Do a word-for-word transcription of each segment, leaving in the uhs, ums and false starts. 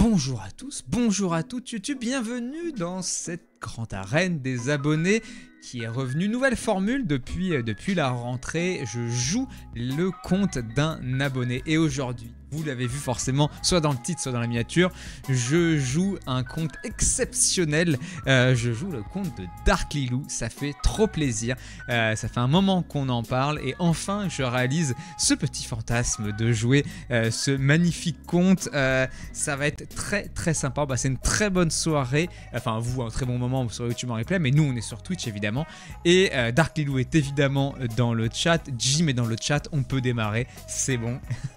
Bonjour à tous, bonjour à toutes YouTube, bienvenue dans cette grande arène des abonnés qui est revenue. Nouvelle formule depuis, depuis la rentrée, je joue le compte d'un abonné et aujourd'hui, vous l'avez vu forcément, soit dans le titre, soit dans la miniature, je joue un compte exceptionnel, euh, je joue le compte de Dark Lilou, ça fait trop plaisir, euh, ça fait un moment qu'on en parle et enfin je réalise ce petit fantasme de jouer euh, ce magnifique compte, euh, ça va être très très sympa, bah, c'est une très bonne soirée, enfin vous un très bon moment sur YouTube en replay, mais nous on est sur Twitch évidemment, et euh, Dark Lilou est évidemment dans le chat, Jim est dans le chat, on peut démarrer, c'est bon.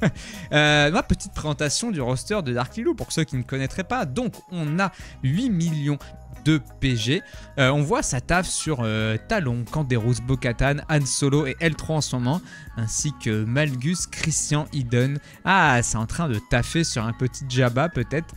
euh, ma petite présentation du roster de Dark Lilou pour ceux qui ne connaîtraient pas. Donc on a huit millions de P G, euh, on voit sa taf sur euh, Talon, Canderous, Bo-Katan, Han Solo et L trois en ce moment, ainsi que Malgus, Christian, Eden. Ah, c'est en train de taffer sur un petit Jabba peut-être.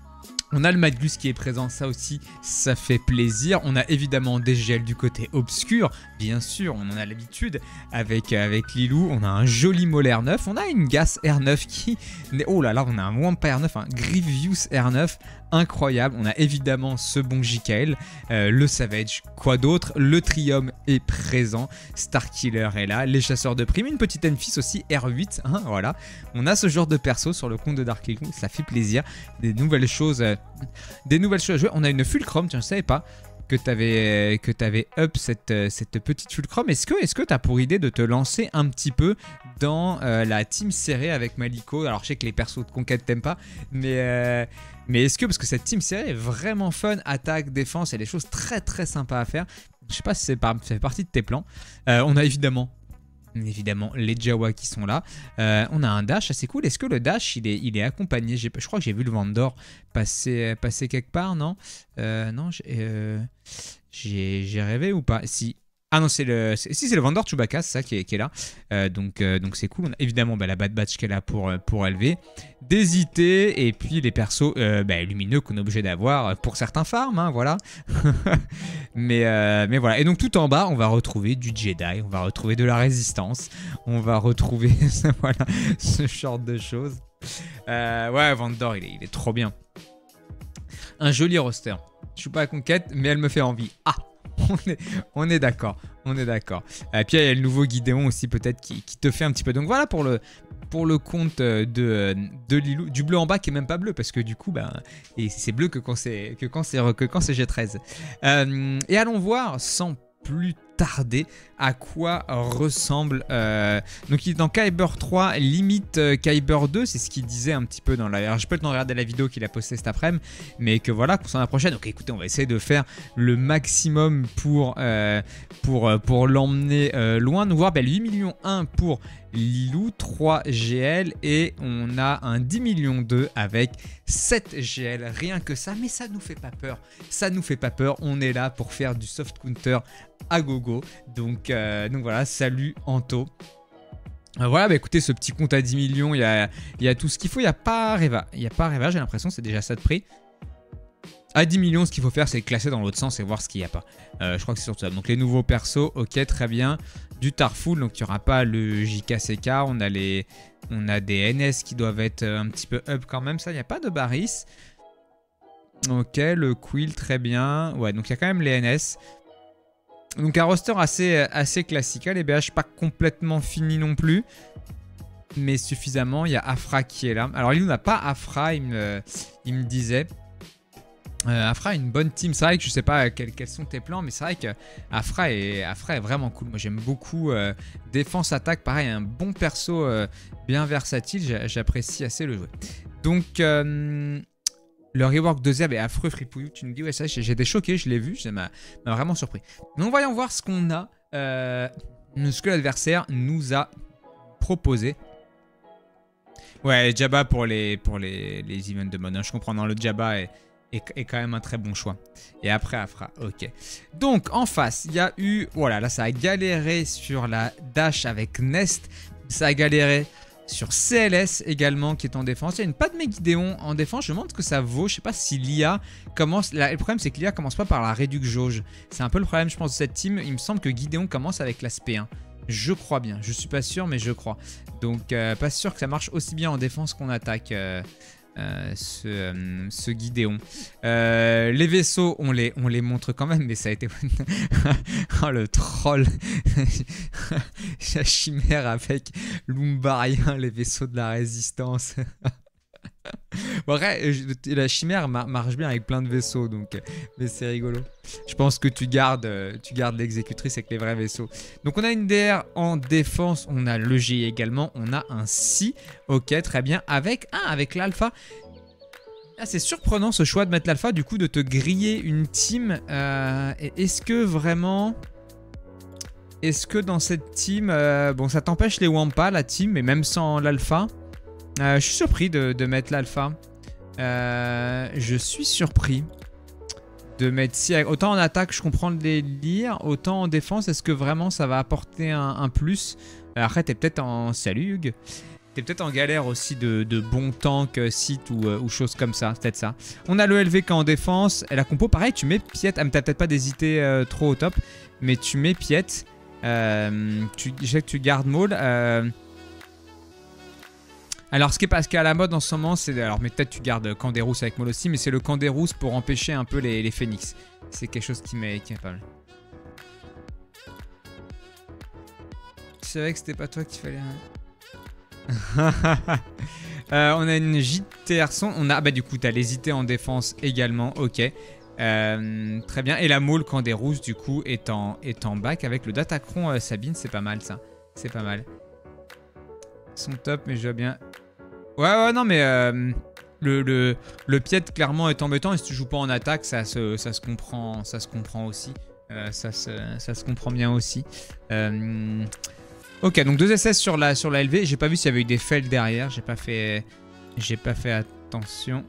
On a le Malgus qui est présent, ça aussi, ça fait plaisir. On a évidemment des G L du côté obscur, bien sûr, on en a l'habitude avec, avec Lilou. On a un joli Maul R neuf, on a une Gas R neuf qui... Oh là là, on a un Wampa R neuf, un Grievous R neuf, incroyable. On a évidemment ce bon J K L, euh, le Savage, quoi d'autre. Le Trium est présent, Starkiller est là, les chasseurs de primes, une petite Enfys aussi, R huit, hein, voilà. On a ce genre de perso sur le compte de Dark Lilou, ça fait plaisir. Des nouvelles choses... Euh, Des nouvelles choses à jouer. On a une Fulcrum, tiens, je savais pas que tu avais, que tu avais up cette, cette petite Fulcrum. Est-ce que est-ce que tu as pour idée de te lancer un petit peu dans euh, la team serrée avec Maliko? Alors je sais que les persos de conquête t'aiment pas, mais, euh, mais est-ce que, parce que cette team serrée est vraiment fun, attaque, défense, il y a des choses très très sympas à faire. Je sais pas si par, ça fait partie de tes plans. Euh, on a évidemment... Évidemment, les Jawa qui sont là. Euh, on a un dash assez cool. Est-ce que le dash, il est, il est accompagné? Je crois que j'ai vu le Vendor passer, passer quelque part, non euh, Non, j'ai euh, rêvé ou pas? Si. Ah non, c'est le, si c'est le Vendor Chewbacca, c'est ça qui est, qui est là. Euh, donc euh, donc c'est cool. On a évidemment bah, la Bad Batch qui est là pour, pour élever. Des I T et puis les persos euh, bah, lumineux qu'on est obligé d'avoir pour certains farms, hein, voilà. mais, euh, mais voilà. Et donc tout en bas, on va retrouver du Jedi, on va retrouver de la résistance, on va retrouver voilà, ce genre de choses. Euh, ouais, Vendor, il est, il est trop bien. Un joli roster. Je suis pas à conquête, mais elle me fait envie. Ah! On est, on est d'accord, on est d'accord. Et puis il y a le nouveau Gideon aussi peut-être qui, qui te fait un petit peu. Donc voilà pour le, pour le compte de, de Lilou. Du bleu en bas qui est même pas bleu parce que du coup, ben, c'est bleu que quand c'est G treize. Euh, et allons voir sans plus tarder à quoi ressemble euh, donc il est dans Kyber trois limite euh, Kyber deux, c'est ce qu'il disait un petit peu dans la... Alors je peux le temps de regarder la vidéo qu'il a postée cet après-midi, mais que voilà qu'on s'en approchait. Donc écoutez, on va essayer de faire le maximum pour, euh, pour, pour l'emmener euh, loin. Nous voir ben, huit millions un pour Lilou, trois G L et on a un dix millions deux avec sept G L, rien que ça, mais ça nous fait pas peur, ça nous fait pas peur, on est là pour faire du soft counter à gogo, donc, euh, donc voilà, salut Anto. Euh, voilà, bah écoutez, ce petit compte à dix millions, il y a, y a tout ce qu'il faut, il n'y a pas Reva, il n'y a pas Reva, j'ai l'impression, c'est déjà ça de prix. À dix millions, ce qu'il faut faire, c'est classer dans l'autre sens et voir ce qu'il n'y a pas. Euh, je crois que c'est surtout ça. Donc les nouveaux persos, ok, très bien. Du Tarful, donc il n'y aura pas le J K C K. On a, les, on a des N S qui doivent être un petit peu up quand même. Ça, il n'y a pas de Barris. Ok, le Quill, très bien. Ouais, donc il y a quand même les N S. Donc un roster assez, assez classique. Les B H pas complètement fini non plus, mais suffisamment. Il y a Afra qui est là. Alors Lilou n'a pas Afra, il me, il me disait. Euh, Afra a une bonne team, c'est vrai que je sais pas quels, quels sont tes plans, mais c'est vrai que Afra est, Afra est vraiment cool. Moi j'aime beaucoup euh, défense, attaque, pareil, un bon perso euh, bien versatile, j'apprécie assez le jouer. Donc euh, le rework de Zeb est affreux, Fripouillou, tu nous dis ouais ça, j'étais choqué, je l'ai vu, ça m'a vraiment surpris. Donc voyons voir ce qu'on a, euh, ce que l'adversaire nous a proposé. Ouais, Jabba pour les, pour les, les events de mode, hein, je comprends, non, le Jabba est... est quand même un très bon choix. Et après Afra, ok. Donc en face, il y a eu... Voilà, là ça a galéré sur la dash avec Nest. Ça a galéré sur C L S également qui est en défense. Il y a une patte de Gideon en défense. Je me demande ce que ça vaut. Je sais pas si l'I A commence... Là, le problème c'est que l'I A commence pas par la réduc jauge. C'est un peu le problème je pense de cette team. Il me semble que Gideon commence avec l'aspect un. Je crois bien. Je suis pas sûr mais je crois. Donc euh, pas sûr que ça marche aussi bien en défense qu'en attaque. Euh... euh, ce, euh, ce Gideon. Euh, les vaisseaux, on les, on les montre quand même, mais ça a été... oh, le troll. La chimère avec l'Umbarien, les vaisseaux de la résistance. Bon, après, la chimère marche bien avec plein de vaisseaux, donc mais c'est rigolo. Je pense que tu gardes, tu gardes l'exécutrice avec les vrais vaisseaux. Donc on a une D R en défense, on a le G également, on a un C. Ok, très bien. Avec, ah, avec l'alpha. Ah, c'est surprenant ce choix de mettre l'alpha, du coup de te griller une team. Euh, Est-ce que vraiment... Est-ce que dans cette team... Euh, bon, ça t'empêche les Wampa, la team, mais même sans l'alpha... Euh, je suis surpris de, de mettre l'alpha. Euh, je suis surpris de mettre si. Autant en attaque, je comprends le délire. Autant en défense, est-ce que vraiment ça va apporter un, un plus? Après, t'es peut-être en. Salut Hugues. T'es peut-être en galère aussi de, de bons tanks, sites ou, ou choses comme ça. C'est peut-être ça. On a le L V K en défense. Et la compo, pareil, tu mets Piette. Ah, mais t'as peut-être pas d'hésiter euh, trop au top. Mais tu mets Piette. Euh, tu, je sais que tu gardes Maul. Euh, Alors, ce qui est parce qu'à la mode en ce moment, c'est... Alors, mais peut-être tu gardes Canderous avec Maul aussi, mais c'est le Canderous pour empêcher un peu les, les phénix. C'est quelque chose qui m'est pas mal. C'est vrai que c'était pas toi qu'il fallait... euh, on a une J T R son. On a... Bah du coup, t'as l'hésité en défense également. Ok. Euh, très bien. Et la Maul Canderous, du coup, est en, est en back avec le Datacron euh, Sabine. C'est pas mal, ça. C'est pas mal. Ils sont top, mais je dois bien... Ouais, ouais, non, mais euh, le, le, le Piet, clairement, est embêtant. Et si tu joues pas en attaque, ça se, ça se, comprend, ça se comprend aussi. Euh, ça, se, ça se comprend bien aussi. Euh, ok, donc deux S S sur la, sur la L V. J'ai pas vu s'il y avait eu des fails derrière. J'ai pas fait, j'ai pas fait attention.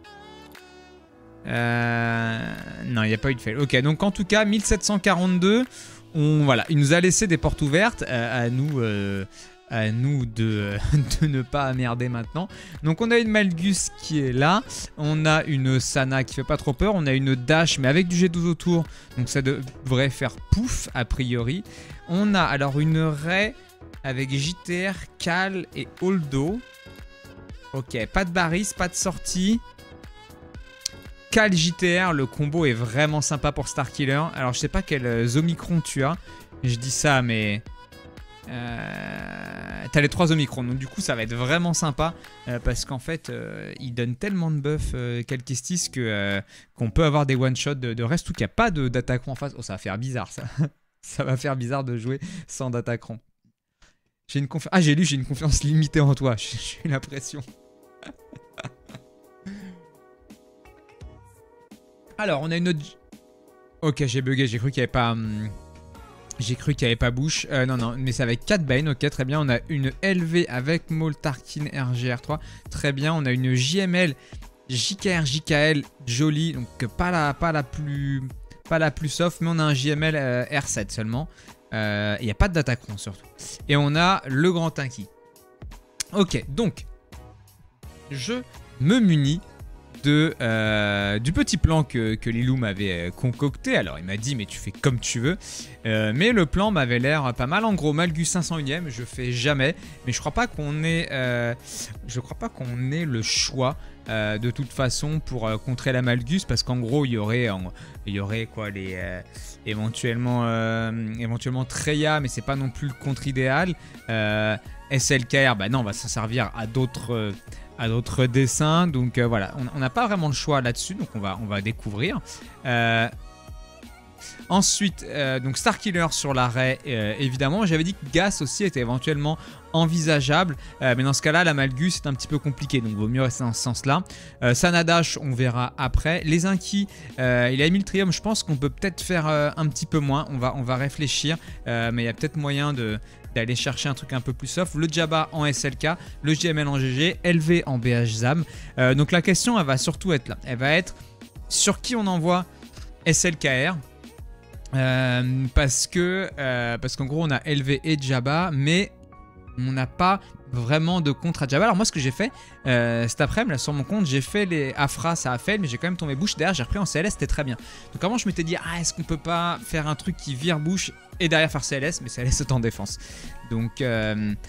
Euh, non, il n'y a pas eu de fail. Ok, donc en tout cas, mille sept cent quarante-deux. On, voilà, il nous a laissé des portes ouvertes euh, à nous... Euh, à nous de, de ne pas merder maintenant. Donc on a une Malgus qui est là, on a une Sana qui fait pas trop peur, on a une Dash mais avec du G douze autour, donc ça devrait faire pouf a priori. On a alors une Ray avec J T R, Cal et Holdo. Ok, pas de Baris, pas de sortie. Cal J T R, le combo est vraiment sympa pour Starkiller. Alors je sais pas quel euh, Omicron tu as, je dis ça mais... Euh, T'as les trois Omicron, donc du coup ça va être vraiment sympa euh, parce qu'en fait euh, il donne tellement de buff euh, Calquestis que euh, qu'on peut avoir des one shot de, de reste, tout qu'il n'y a pas d'attaquant en face. Oh, ça va faire bizarre ça. Ça va faire bizarre de jouer sans d'attaquant. J'ai une confiance. Ah, j'ai lu, j'ai une confiance limitée en toi. J'ai eu l'impression. Alors, on a une autre. Ok, j'ai bugué, j'ai cru qu'il n'y avait pas. Hum... J'ai cru qu'il n'y avait pas bouche. Euh, non, non, mais c'est avec quatre Bane. Ok, très bien. On a une L V avec Maul Tarkin R G R trois. Très bien. On a une J M L J K R J K L jolie. Donc, pas la, pas la, plus, pas la plus soft, mais on a un J M L euh, R sept seulement. Il euh, n'y a pas de Datacron surtout. Et on a le Grand Inky. Ok, donc, je me munis de, euh, du petit plan que, que Lilou m'avait concocté. Alors il m'a dit mais tu fais comme tu veux, euh, mais le plan m'avait l'air pas mal. En gros, Malgus cinq cent unième, je fais jamais, mais je crois pas qu'on ait euh, je crois pas qu'on ait le choix euh, de toute façon pour euh, contrer la Malgus, parce qu'en gros il y aurait en, il y aurait quoi les euh, éventuellement euh, éventuellement Treya, mais c'est pas non plus le contre idéal. euh, S L K R, bah non, on va s'en servir à d'autres euh, à d'autres dessins, donc euh, voilà, on n'a pas vraiment le choix là-dessus, donc on va, on va découvrir. Euh, ensuite, euh, donc Starkiller sur l'arrêt, euh, évidemment, j'avais dit que Gas aussi était éventuellement envisageable, euh, mais dans ce cas-là, la Malgus c'est un petit peu compliqué, donc il vaut mieux rester dans ce sens-là. Euh, Sanadash, on verra après. Les Inky, euh, il a mis le Trium, je pense qu'on peut peut-être faire euh, un petit peu moins, on va, on va réfléchir, euh, mais il y a peut-être moyen de... d'aller chercher un truc un peu plus soft. Le Jabba en S L K, le J M L en G G, L V en B H ZAM. Euh, donc la question, elle va surtout être là. Elle va être sur qui on envoie S L K R. Euh, parce que euh, parce qu'en gros, on a L V et Jabba, mais on n'a pas vraiment de contre à Jabba. Alors moi, ce que j'ai fait euh, cet après-midi, là, sur mon compte, j'ai fait les Afra, ça a fait, mais j'ai quand même tombé bouche. Derrière, j'ai repris en C L S, c'était très bien. Donc avant, je m'étais dit, ah, est-ce qu'on peut pas faire un truc qui vire bouche et derrière faire C L S, mais C L S c'est en défense. Donc, euh,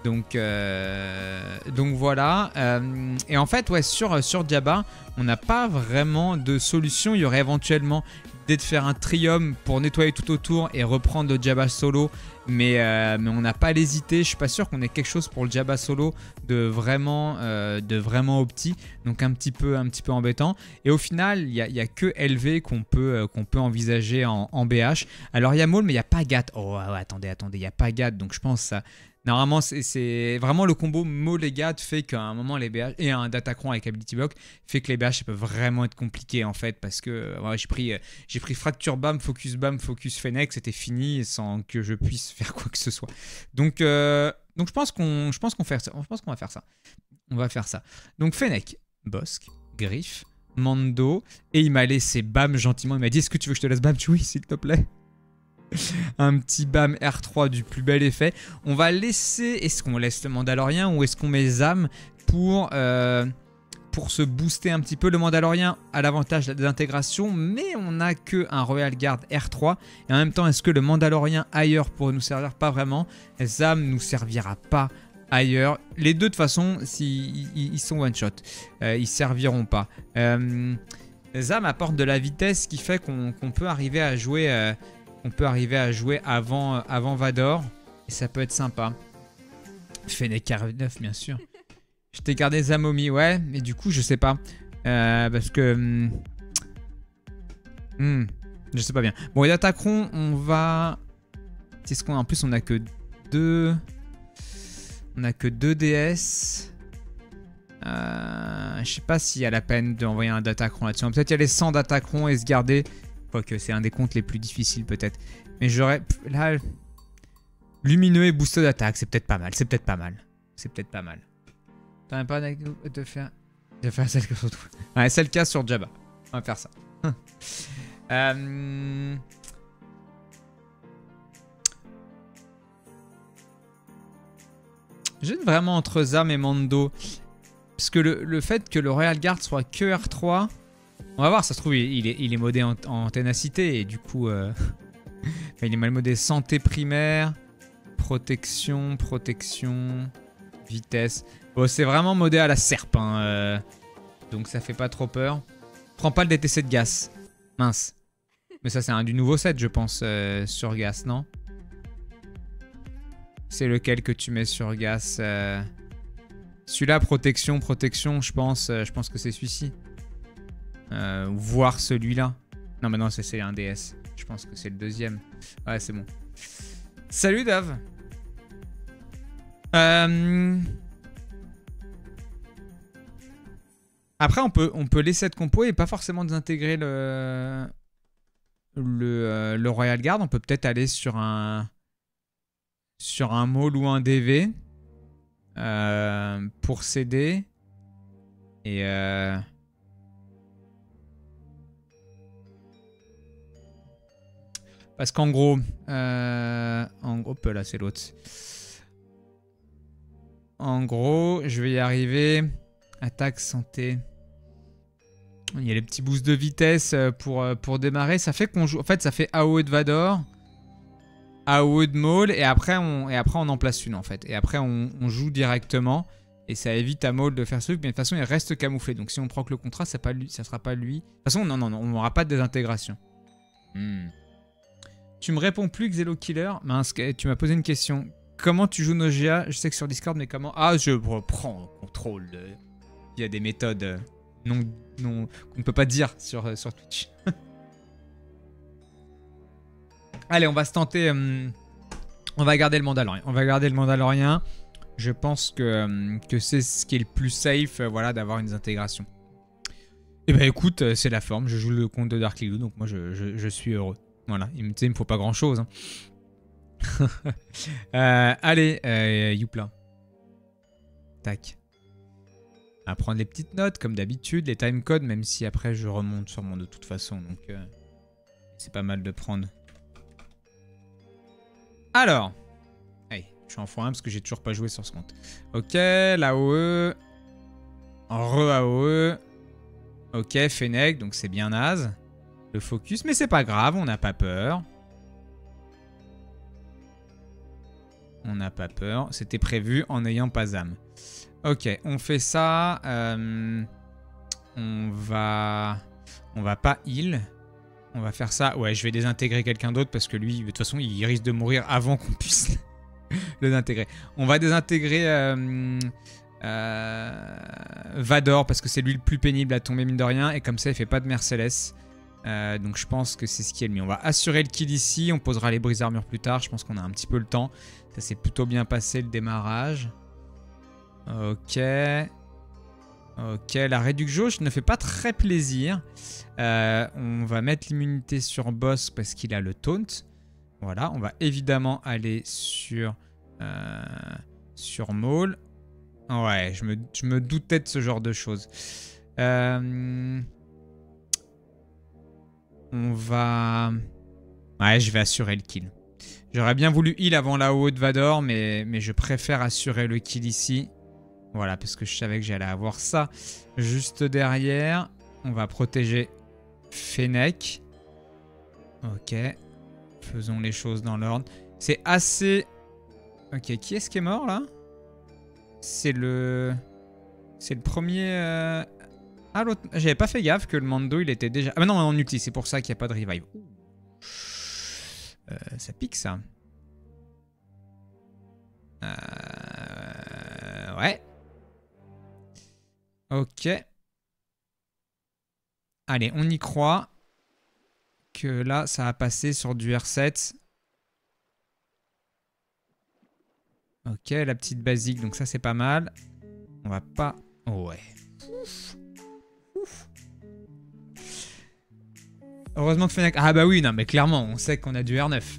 Donc, euh, donc voilà. Euh, et en fait, ouais, sur, sur Jabba, on n'a pas vraiment de solution. Il y aurait éventuellement l'idée de faire un trium pour nettoyer tout autour et reprendre le Jabba solo. Mais, euh, mais on n'a pas l'hésité. Je suis pas sûr qu'on ait quelque chose pour le Jabba solo de vraiment, euh, de vraiment opti. Donc un petit peu, un petit peu embêtant. Et au final, il n'y a, y a que L V qu'on peut, euh, qu'on peut envisager en, en B H. Alors il y a Maul, mais il n'y a pas Gat. Oh ouais, attendez, attendez, il n'y a pas Gat. Donc je pense que ça... Normalement, c'est vraiment le combo Maul et Gat fait qu'à un moment, les B H et un Datacron avec Ability Block fait que les B H peuvent vraiment être compliqués en fait. Parce que ouais, j'ai pris, j'ai pris Fracture Bam, Focus Bam, Focus Fennec, c'était fini sans que je puisse faire quoi que ce soit. Donc, euh, donc je pense qu'on je pense qu'on fait ça. Je pense qu'on va faire ça. On va faire ça. Donc Fennec, Bossk, Griff, Mando. Et il m'a laissé Bam gentiment. Il m'a dit, est-ce que tu veux que je te laisse Bam Chewie, s'il te plaît? Un petit Bam R trois du plus bel effet. On va laisser... Est-ce qu'on laisse le Mandalorien ou est-ce qu'on met Zam pour, euh, pour se booster un petit peu? Le Mandalorien a l'avantage d'intégration, mais on n'a qu'un Royal Guard R trois. Et en même temps, est-ce que le Mandalorien ailleurs pourrait nous servir? Pas vraiment. Zam nous servira pas ailleurs. Les deux, de toute façon, si, ils, ils sont one-shot. Euh, ils serviront pas. Euh, Zam apporte de la vitesse qui fait qu'on qu'on peut arriver à jouer... Euh, On peut arriver à jouer avant, avant Vador. Et ça peut être sympa. Fennec R neuf, bien sûr. Je t'ai gardé Zamomi, ouais. Mais du coup, je sais pas. Euh, parce que... Hmm, hmm, je sais pas bien. Bon, et d'attaqueront, on va... C'est ce qu'on a en plus, on a que deux... On a que deux D S. Euh, je sais pas s'il y a la peine d'envoyer un Datacron là-dessus. Peut-être y aller sans Datacron et se garder... Quoique c'est un des comptes les plus difficiles peut-être. Mais j'aurais... Là... Lumineux et booster d'attaque, c'est peut-être pas mal. C'est peut-être pas mal. C'est peut-être pas mal. T'en as pas de faire... De faire celle que je retrouve. Ouais, c'est le cas sur Jabba. On va faire ça. euh... J'aime vraiment entre Zam et Mando. Parce que le, le fait que le Royal Guard soit que R trois... On va voir, ça se trouve, il est, il est modé en, en ténacité et du coup, euh, il est mal modé santé primaire, protection, protection, vitesse. Bon, c'est vraiment modé à la serpe, hein, euh, donc ça fait pas trop peur. Prends pas le D T C de Gas, mince. Mais ça, c'est un du nouveau set, je pense, euh, sur Gas, non? C'est lequel que tu mets sur Gas euh... Celui-là, protection, protection, je pense, euh, je pense que c'est celui-ci. Euh, voir celui-là. Non, mais non, c'est un D S. Je pense que c'est le deuxième. Ouais, c'est bon. Salut, Dave. Euh... Après, on peut, on peut laisser cette compo et pas forcément désintégrer le, le, euh, le Royal Guard. On peut peut-être aller sur un, sur un Maul ou un D V euh, pour s'aider. Et... Euh... Parce qu'en gros, euh, en gros, là c'est l'autre. En gros, je vais y arriver. Attaque, santé. Il y a les petits boosts de vitesse pour, pour démarrer. Ça fait qu'on joue. En fait, ça fait A O E de Vador, A O E de Maul, et après on, et après on en place une en fait. Et après on, on joue directement. Et ça évite à Maul de faire ce truc, mais de toute façon il reste camouflé. Donc si on prend que le contrat, ça ne sera pas lui. De toute façon, non, non, non, on n'aura pas de désintégration. Hmm. Tu me réponds plus, Xelo Killer. Mince, tu m'as posé une question. Comment tu joues Nausea? Je sais que sur Discord, mais comment? Ah, je reprends le contrôle. De... Il y a des méthodes non, non, qu'on ne peut pas dire sur, sur Twitch. Allez, on va se tenter. Hum, on va garder le Mandalorien. On va garder le Mandalorien. Je pense que, hum, que c'est ce qui est le plus safe, euh, voilà, d'avoir une intégration. Et bah écoute, c'est la forme. Je joue le compte de Dark Lilou, donc moi je, je, je suis heureux. Voilà, il me, il me faut pas grand chose. Hein. euh, allez, euh, Youpla. Tac. À prendre les petites notes, comme d'habitude, les timecodes, même si après je remonte sûrement de toute façon. Donc, euh, c'est pas mal de prendre. Alors. Allez, je suis en fois un parce que j'ai toujours pas joué sur ce compte. Ok, l'A O E. Re-A O E. Ok, Fennec, donc c'est bien naze. Le focus, mais c'est pas grave, on n'a pas peur. On n'a pas peur. C'était prévu en n'ayant pas âme. Ok, on fait ça. Euh, on va... On va pas heal. On va faire ça. Ouais, je vais désintégrer quelqu'un d'autre parce que lui, de toute façon, il risque de mourir avant qu'on puisse le désintégrer. On va désintégrer euh, euh, Vador parce que c'est lui le plus pénible à tomber mine de rien. Et comme ça, il fait pas de merciless. Euh, donc je pense que c'est ce qui est le mieux. On va assurer le kill ici. On posera les brises armures plus tard. Je pense qu'on a un petit peu le temps. Ça s'est plutôt bien passé le démarrage. Ok. Ok, la réduction jauge ne fait pas très plaisir. Euh, on va mettre l'immunité sur boss parce qu'il a le taunt. Voilà, on va évidemment aller sur, euh, sur Maul. Ouais, je me, je me doutais de ce genre de choses. Euh, on va... Ouais, je vais assurer le kill. J'aurais bien voulu heal avant la haut de Vador, mais, mais je préfère assurer le kill ici. Voilà, parce que je savais que j'allais avoir ça juste derrière. On va protéger Fennec. Ok. Faisons les choses dans l'ordre. C'est assez... Ok, qui est-ce qui est mort, là? C'est le... C'est le premier... Euh... Ah, l'autre... J'avais pas fait gaffe que le Mando, il était déjà... Ah, mais non, en ulti, c'est pour ça qu'il n'y a pas de revive. Euh, ça pique, ça. Euh... Ouais. Ok. Allez, on y croit. Que là, ça a passé sur du R sept. Ok, la petite basique, donc ça, c'est pas mal. On va pas... Oh, ouais. Ouf. Ouf. Heureusement que Fennec... Ah bah oui, non, mais clairement, on sait qu'on a du R neuf.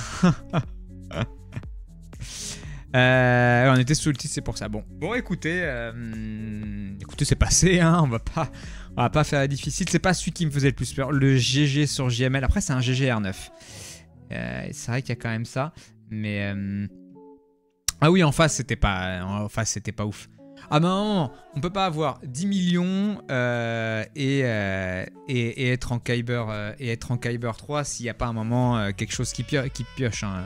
Euh, on était sous le titre, c'est pour ça. Bon, bon écoutez, euh, écoutez, c'est passé, hein, on va pas, on va pas faire difficile. C'est pas celui qui me faisait le plus peur. Le G G sur J M L. Après, c'est un G G R neuf. Euh, c'est vrai qu'il y a quand même ça, mais euh... ah oui, en face, c'était pas, en face, c'était pas ouf. Ah non, on peut pas avoir dix millions euh, et, euh, et, et être en Kyber euh, et être en Kyber trois s'il n'y a pas un moment euh, quelque chose qui, pio qui pioche. Hein.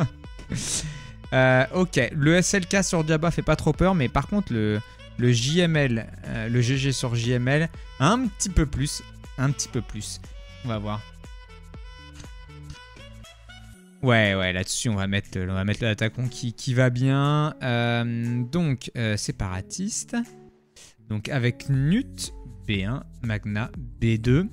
Euh, ok, le S L K sur Jabba fait pas trop peur, mais par contre le, le J M L, euh, le G G sur J M L, un petit peu plus, un petit peu plus. On va voir. Ouais, ouais, là-dessus on va mettre, on va mettre l'attaquant qui, qui va bien. Euh, donc euh, séparatiste, donc avec Nut B un, Magna B deux,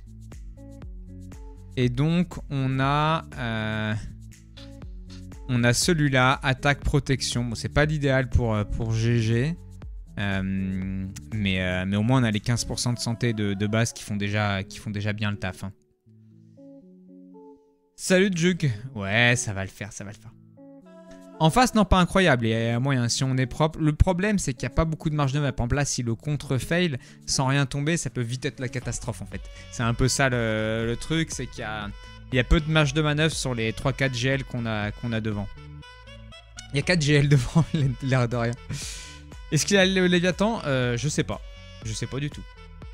et donc on a. Euh, On a celui-là, attaque protection. Bon, c'est pas l'idéal pour, pour G G. Euh, mais, euh, mais au moins, on a les quinze pour cent de santé de, de base qui font, déjà, qui font déjà bien le taf. Hein. Salut, Jug. Ouais, ça va le faire, ça va le faire. En face, non, pas incroyable. Il y a moyen, si on est propre. Le problème, c'est qu'il n'y a pas beaucoup de marge de map. En place, si le contre-fail, sans rien tomber, ça peut vite être la catastrophe, en fait. C'est un peu ça le, le truc, c'est qu'il y a... Il y a peu de marge de manœuvre sur les trois quatre G L qu'on a, qu'on a devant. Il y a quatre G L devant, l'air de rien. Est-ce qu'il a le Léviathan euh, Je sais pas. Je sais pas du tout.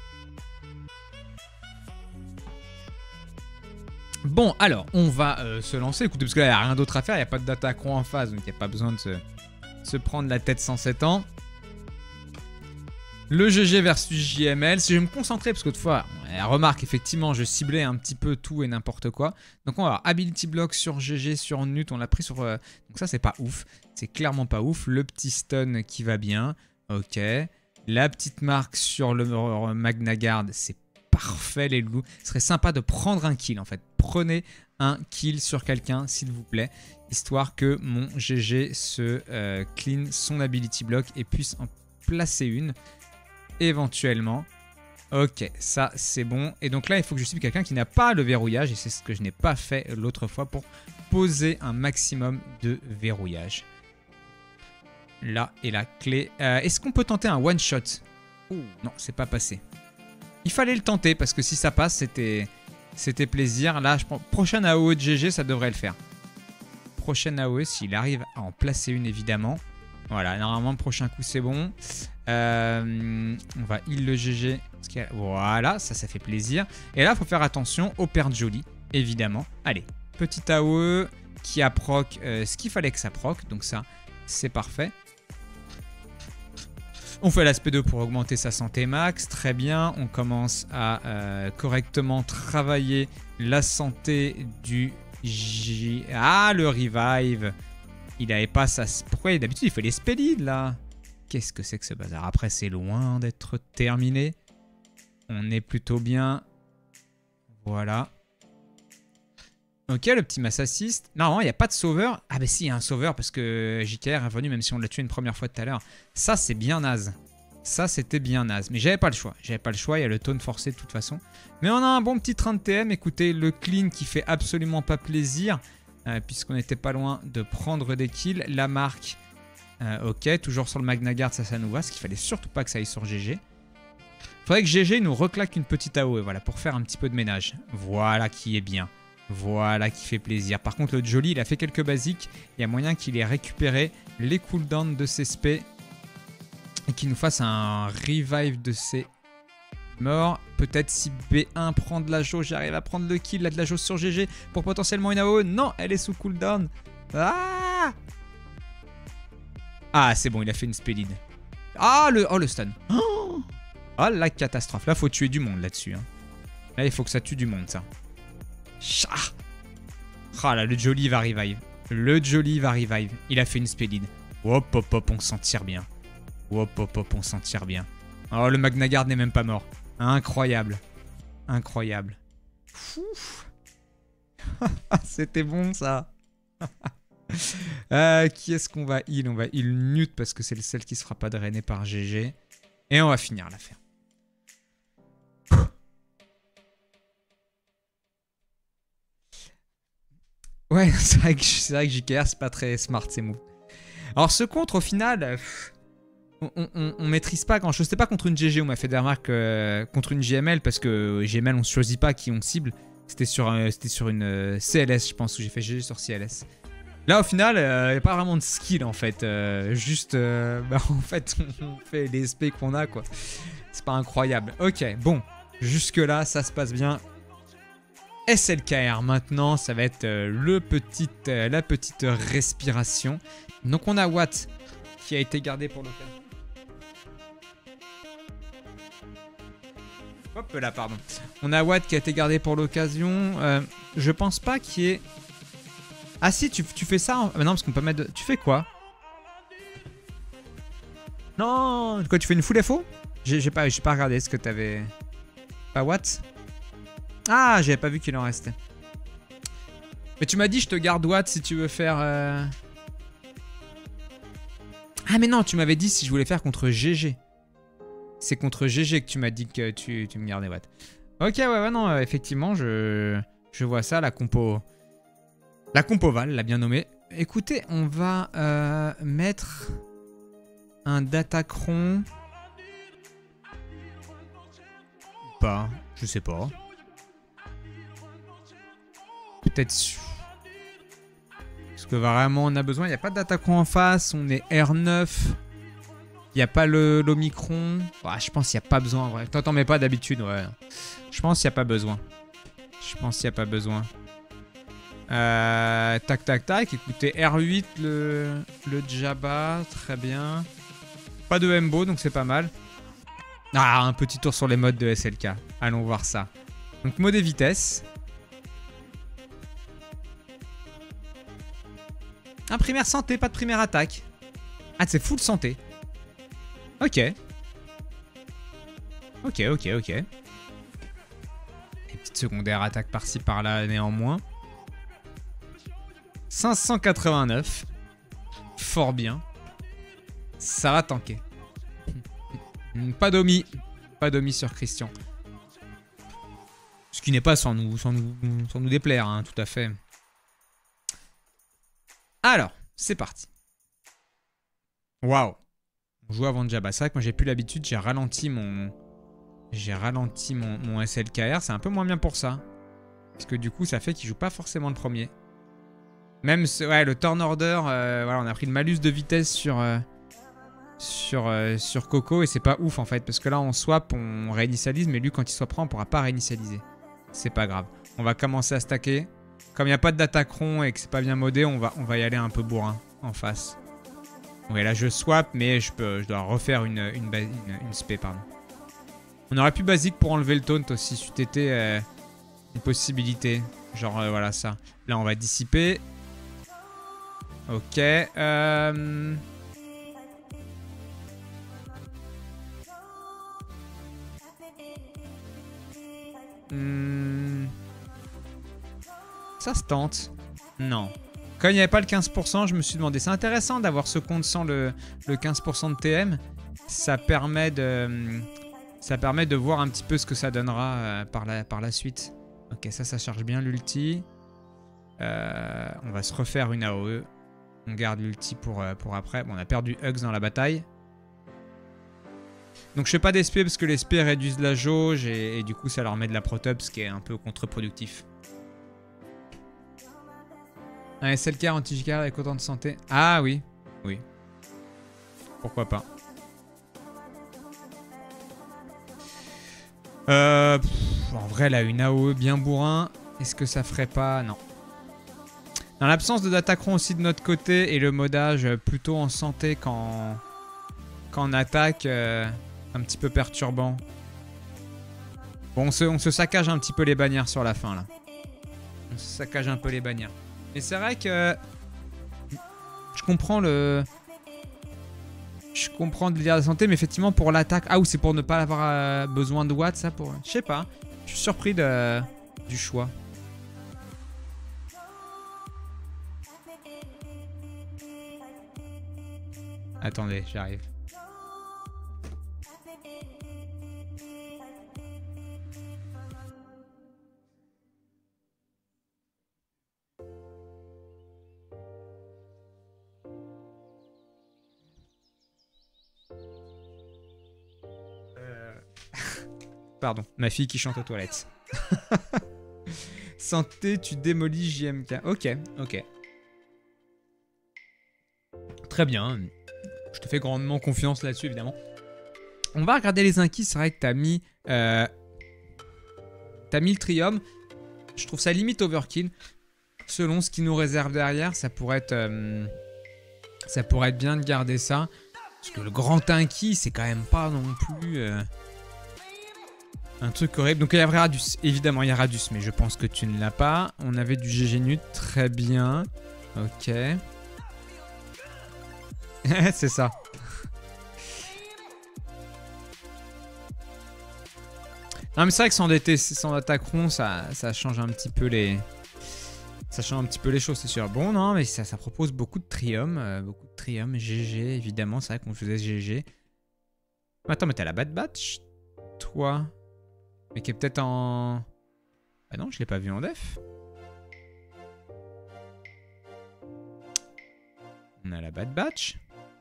Bon, alors, on va euh, se lancer. Écoutez, parce que là, il n'y a rien d'autre à faire. Il n'y a pas d'attaquant en phase, donc il n'y a pas besoin de se, se prendre la tête cent sept ans. Le G G versus J M L, si je vais me concentrer, parce qu'autrefois, remarque, effectivement, je ciblais un petit peu tout et n'importe quoi. Donc on va avoir Ability Block sur G G, sur Nut, on l'a pris sur... Euh... Donc ça, c'est pas ouf. C'est clairement pas ouf. Le petit stun qui va bien. Ok. La petite marque sur le Magna Guard, c'est parfait, les loups. Ce serait sympa de prendre un kill, en fait. Prenez un kill sur quelqu'un, s'il vous plaît, histoire que mon G G se euh, clean son Ability Block et puisse en placer une. Éventuellement. Ok, ça c'est bon. Et donc là, il faut que je cible quelqu'un qui n'a pas le verrouillage. Et c'est ce que je n'ai pas fait l'autre fois pour poser un maximum de verrouillage. Là est la clé. Euh, Est-ce qu'on peut tenter un one shot? Oh, non, c'est pas passé. Il fallait le tenter parce que si ça passe, c'était c'était plaisir. Là, je prends prochaine A O E de G G, ça devrait le faire. Prochaine A O E, s'il arrive à en placer une, évidemment. Voilà, normalement, le prochain coup, c'est bon. Euh, on va heal le G G. Voilà, ça, ça fait plaisir. Et là, il faut faire attention aux pertes jolies, évidemment. Allez, petite A O E. qui a proc euh, ce qu'il fallait que ça proc. Donc ça, c'est parfait. On fait l'aspect deux pour augmenter sa santé max. Très bien. On commence à euh, correctement travailler la santé du J... Ah, le revive. Il avait pas ça. Pourquoi d'habitude il fait les spellides là? Qu'est-ce que c'est que ce bazar? Après, c'est loin d'être terminé. On est plutôt bien. Voilà. Ok, le petit massassiste. Non, il n'y a pas de sauveur. Ah, bah si, il y a un sauveur parce que J K R est revenu, même si on l'a tué une première fois tout à l'heure. Ça, c'est bien naze. Ça, c'était bien naze. Mais j'avais pas le choix. J'avais pas le choix. Il y a le taunt forcé de toute façon. Mais on a un bon petit train de T M. Écoutez, le clean qui fait absolument pas plaisir. Euh, Puisqu'on n'était pas loin de prendre des kills. La marque. Euh, ok, toujours sur le Magna Guard, ça, ça nous va. Ce qu'il fallait surtout pas que ça aille sur G G. Faudrait que G G nous reclaque une petite A O E, voilà, pour faire un petit peu de ménage. Voilà qui est bien. Voilà qui fait plaisir. Par contre, le Jolly, il a fait quelques basiques. Il y a moyen qu'il ait récupéré les cooldowns de ses spés. Et qu'il nous fasse un revive de ses morts. Peut-être si B un prend de la jauge, j'arrive à prendre le kill là, de la jauge sur G G pour potentiellement une A O E. Non, elle est sous cooldown. Ah Ah, c'est bon, il a fait une spellide. Ah, le, oh, le stun. Oh, oh, la catastrophe. Là, faut tuer du monde là-dessus. Hein. Là, il faut que ça tue du monde, ça. Ah, ah là, le Jolly va revive. Le Jolly va revive. Il a fait une spellide. Hop, hop, hop, on s'en tire bien. Hop, hop, hop, on s'en tire bien. Oh, le Magna Guard n'est même pas mort. Incroyable. Incroyable. C'était bon, ça. euh, qui est-ce qu'on va heal? On va heal Newt parce que c'est celle qui se fera pas drainer par G G. Et on va finir l'affaire. Ouais, c'est vrai que, vrai que J K R, c'est pas très smart ces moves. Alors ce contre, au final, on, on, on maîtrise pas grand chose. C'était pas contre une G G, on m'a fait des remarques euh, contre une G M L parce que G M L, on choisit pas qui on cible. C'était sur, euh, sur une euh, C L S, je pense, où j'ai fait G G sur C L S. Là, au final, il euh, n'y a pas vraiment de skill, en fait. Euh, juste, euh, bah, en fait, on fait les S P qu'on a, quoi. C'est pas incroyable. Ok, bon. Jusque-là, ça se passe bien. S L K R, maintenant, ça va être euh, le petit, euh, la petite respiration. Donc, on a Watt qui a été gardé pour l'occasion. Hop là, pardon. On a Watt qui a été gardé pour l'occasion. Euh, je pense pas qu'il y ait... Ah si, tu, tu fais ça en... ah, non, parce qu'on peut mettre... De... Tu fais quoi? Non. Quoi, tu fais une full F O? J'ai pas, pas regardé ce que t'avais... Pas Watt? Ah, j'avais pas vu qu'il en restait. Mais tu m'as dit je te garde Watt si tu veux faire... Euh... Ah mais non, tu m'avais dit si je voulais faire contre G G. C'est contre G G que tu m'as dit que tu, tu me gardais Watt. Ok, ouais, ouais, non, euh, effectivement, je, je vois ça, la compo... La compo Val, l'a bien nommé. Écoutez, on va euh, mettre un Datacron. Pas, je sais pas. Peut-être... Parce que vraiment on a besoin. Il n'y a pas de Datacron en face. On est R neuf. Il n'y a pas l'Omicron. Ouais, je pense qu'il n'y a pas besoin. Ouais. T'en mets pas d'habitude, ouais. Je pense qu'il n'y a pas besoin. Je pense qu'il n'y a pas besoin. Euh, tac, tac, tac. Écoutez, R huit, le, le Jabba. Très bien. Pas de Mbo, donc c'est pas mal. Ah, un petit tour sur les modes de S L K. Allons voir ça. Donc, mode et vitesse. Un primaire santé, pas de primaire attaque. Ah, c'est full santé. Ok. Ok, ok, ok. Et petite secondaire attaque par-ci, par-là, néanmoins. cinq cent quatre-vingt-neuf. Fort bien. Ça va tanker. Pas d'Omi. Pas d'Omi sur Christian. Ce qui n'est pas sans nous, sans nous, sans nous déplaire, hein, tout à fait. Alors, c'est parti. Waouh. On joue avant Jabba. C'est vrai que moi j'ai plus l'habitude, j'ai ralenti mon... J'ai ralenti mon, mon S L K R. C'est un peu moins bien pour ça. Parce que du coup, ça fait qu'il joue pas forcément le premier. Même ce, ouais, le turn order, euh, voilà, on a pris le malus de vitesse sur, euh, sur, euh, sur Coco. Et c'est pas ouf en fait. Parce que là, on swap, on réinitialise. Mais lui, quand il swappera, on pourra pas réinitialiser. C'est pas grave. On va commencer à stacker. Comme il n'y a pas de Datacron et que c'est pas bien modé, on va, on va y aller un peu bourrin en face. Ouais, là je swap, mais je, peux, je dois refaire une, une, une, une spé, pardon. On aurait pu basique pour enlever le taunt aussi, si c'était euh, une possibilité. Genre, euh, voilà ça. Là, on va dissiper. Ok. Euh... Hmm... Ça se tente. Non. Quand il n'y avait pas le quinze pour cent, je me suis demandé. C'est intéressant d'avoir ce compte sans le, le quinze pour cent de T M. Ça permet de... Ça permet de voir un petit peu ce que ça donnera euh, par, la, par la suite. Ok, ça, ça charge bien l'ulti. Euh, on va se refaire une A O E. On garde l'ulti pour, euh, pour après. Bon, on a perdu Hugs dans la bataille. Donc je fais pas d'S P parce que les S P réduisent la jauge et, et du coup ça leur met de la prot-up, ce qui est un peu contre-productif. Un S L K anti-J K R avec autant de santé. Ah oui, oui. Pourquoi pas. Euh, pff, en vrai, là, une A O E bien bourrin, est-ce que ça ferait pas? Non. Dans l'absence de Datacron aussi de notre côté et le modage plutôt en santé qu'en qu'en attaque, euh, un petit peu perturbant. Bon, on se, on se saccage un petit peu les bannières sur la fin, là. On se saccage un peu les bannières. Mais c'est vrai que je comprends le... Je comprends de l'idée de santé, mais effectivement pour l'attaque... Ah, ou c'est pour ne pas avoir euh, besoin de watts, ça pour... Je sais pas. Je suis surpris de... du choix. Attendez, j'arrive. Pardon, ma fille qui chante aux toilettes. Santé, tu démolis J M K. Ok, ok. Très bien. Je te fais grandement confiance là-dessus, évidemment. On va regarder les inquis. C'est vrai que t'as mis... Euh, t'as mis le Trium. Je trouve ça limite overkill. Selon ce qui nous réserve derrière, ça pourrait être... Euh, ça pourrait être bien de garder ça. Parce que le grand inquis, c'est quand même pas non plus... Euh, un truc horrible. Donc il y a Radius. Évidemment, il y a Radius, mais je pense que tu ne l'as pas. On avait du G G Nut. Très bien. Ok. C'est ça. Non, mais c'est vrai que sans, D T, sans Datacron, ça, ça change un petit peu les... Ça change un petit peu les choses, c'est sûr. Bon, non, mais ça, ça propose beaucoup de Trium. Euh, beaucoup de Trium. G G, évidemment. C'est vrai qu'on faisait G G. Attends, mais t'as la Bad Batch, toi? Mais qui est peut-être en... Ah non, je l'ai pas vu en def. On a la Bad Batch.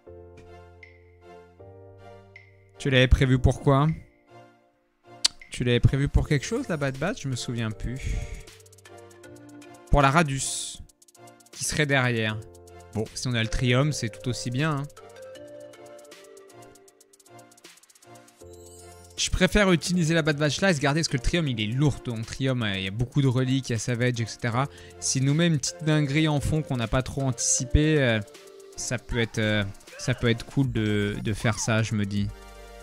Tu l'avais prévu pour quoi? Tu l'avais prévu pour quelque chose, la Bad Batch? Je me souviens plus. Pour la Radius. Qui serait derrière. Bon, si on a le Trium, c'est tout aussi bien. Hein. Je préfère utiliser la Bad Batch là et se garder parce que le Trium il est lourd. Donc Trium, il y a beaucoup de reliques, il y a Savage, et cetera. S'il nous met une petite dinguerie en fond qu'on n'a pas trop anticipé, euh, ça, peut être, euh, ça peut être cool de, de faire ça, je me dis.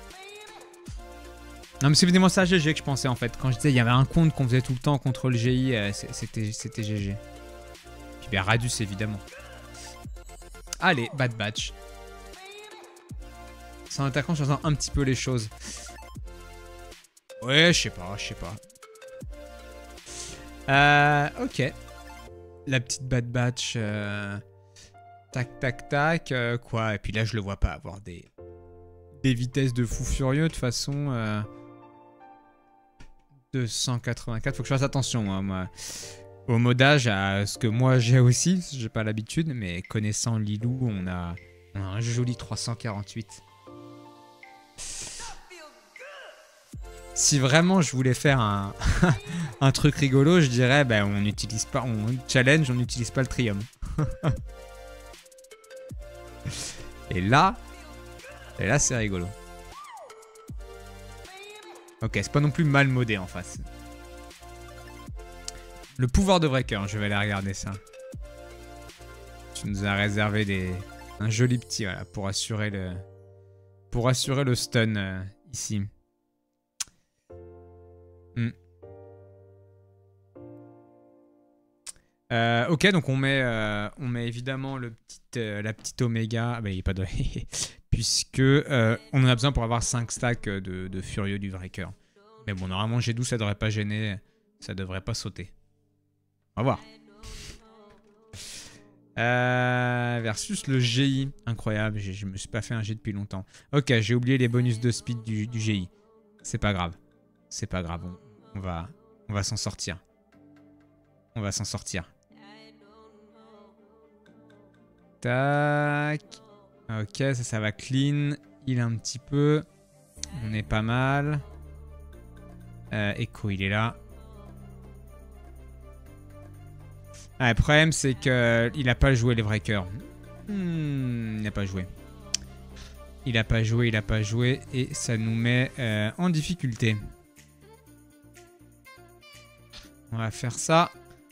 Non mais c'est évidemment ça G G que je pensais en fait. Quand je disais il y avait un compte qu'on faisait tout le temps contre le G I, euh, c'était G G. Puis bien Radius évidemment. Allez, Bad Batch. Sans attaquant, je faisant un petit peu les choses. Ouais, je sais pas, je sais pas. Euh, ok. La petite Bad Batch. Euh, tac, tac, tac. Euh, quoi? Et puis là, je le vois pas avoir des, des vitesses de fou furieux. De toute façon, euh, deux cent quatre-vingt-quatre. Faut que je fasse attention, hein, moi. Au modage, à ce que moi j'ai aussi. J'ai pas l'habitude, mais connaissant Lilou, on a, on a un joli trois cent quarante-huit. Si vraiment je voulais faire un, un truc rigolo, je dirais ben on n'utilise pas, on challenge, on n'utilise pas le Trium. Et là, et là c'est rigolo. Ok, c'est pas non plus mal modé en face. Le pouvoir de Breaker, je vais aller regarder ça. Tu nous as réservé des... un joli petit, voilà, pour assurer le... Pour assurer le stun euh, ici. Hmm. Euh, ok, donc on met, euh, on met évidemment le petit, euh, la petite Oméga. Ah bah, il n'est pas de... Puisque euh, on en a besoin pour avoir cinq stacks de, de Furieux du Breaker. Mais bon, normalement, G douze, ça devrait pas gêner. Ça devrait pas sauter. On va voir. Euh, versus le G I. Incroyable, je me suis pas fait un G depuis longtemps. Ok, j'ai oublié les bonus de speed du, du G I. C'est pas grave. C'est pas grave, on, on va, on va s'en sortir. On va s'en sortir. Tac. Ok, ça, ça va clean. Il a un petit peu. On est pas mal. Euh, Echo, il est là. Ah, le problème, c'est qu'il n'a pas joué les breakers. Hmm, il n'a pas joué. Il n'a pas joué, il n'a pas joué. Et ça nous met euh, en difficulté. On va faire ça.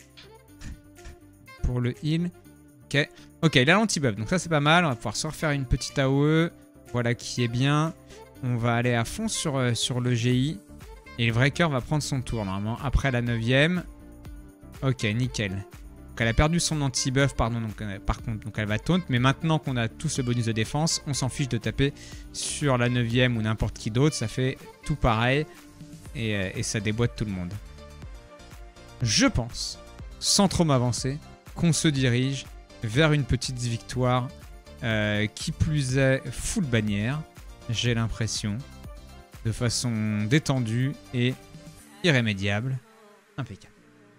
Pour le heal. Ok. Ok, il a l'anti-buff. Donc ça, c'est pas mal. On va pouvoir se refaire une petite A O E. Voilà qui est bien. On va aller à fond sur, euh, sur le G I. Et le breaker va prendre son tour, normalement. Après la neuvième. Ok, nickel. Donc elle a perdu son anti-buff, pardon, donc, euh, par contre, donc elle va taunt. Mais maintenant qu'on a tous le bonus de défense, on s'en fiche de taper sur la neuvième ou n'importe qui d'autre. Ça fait tout pareil. Et, euh, et ça déboîte tout le monde. Je pense, sans trop m'avancer, qu'on se dirige vers une petite victoire. Euh, qui plus est, full bannière. J'ai l'impression. De façon détendue et irrémédiable. Impeccable.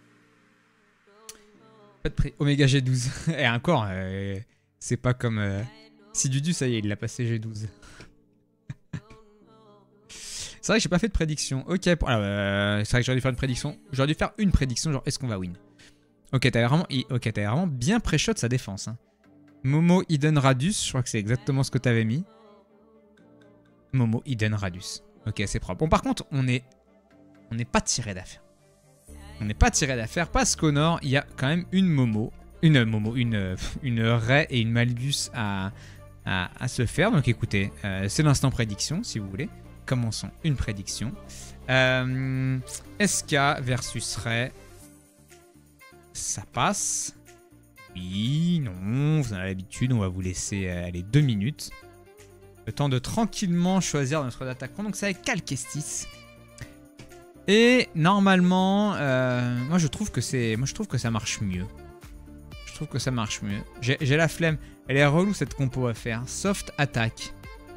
Pas de prix. Oméga G douze. Et encore, euh, c'est pas comme... Euh... Si Dudu, ça y est, il l'a passé G douze. C'est vrai que j'ai pas fait de prédiction. Ok, pour... Alors, euh, c'est vrai que j'aurais dû faire une prédiction. J'aurais dû faire une prédiction, genre est-ce qu'on va win? Ok, t'as vraiment... Ok, t'as vraiment bien pré-shot sa défense. Hein. Momo Hidden Radius, je crois que c'est exactement ce que t'avais mis. Momo Hidden Radius. Ok, c'est propre. Bon, par contre, on est... On n'est pas tiré d'affaire. On n'est pas tiré d'affaire parce qu'au nord, il y a quand même une Momo. Une Momo, une, une Ray et une Malgus à, à, à se faire. Donc écoutez, euh, c'est l'instant prédiction, si vous voulez. Commençons une prédiction. Euh, S K versus Ray. Ça passe. Oui, non, vous en avez l'habitude. On va vous laisser euh, aller deux minutes. Le temps de tranquillement choisir notre attaquant. Donc c'est avec Calquestis. Et normalement, euh, moi je trouve que c'est, moi je trouve que ça marche mieux. Je trouve que ça marche mieux. J'ai la flemme. Elle est relou cette compo à faire. Soft attaque.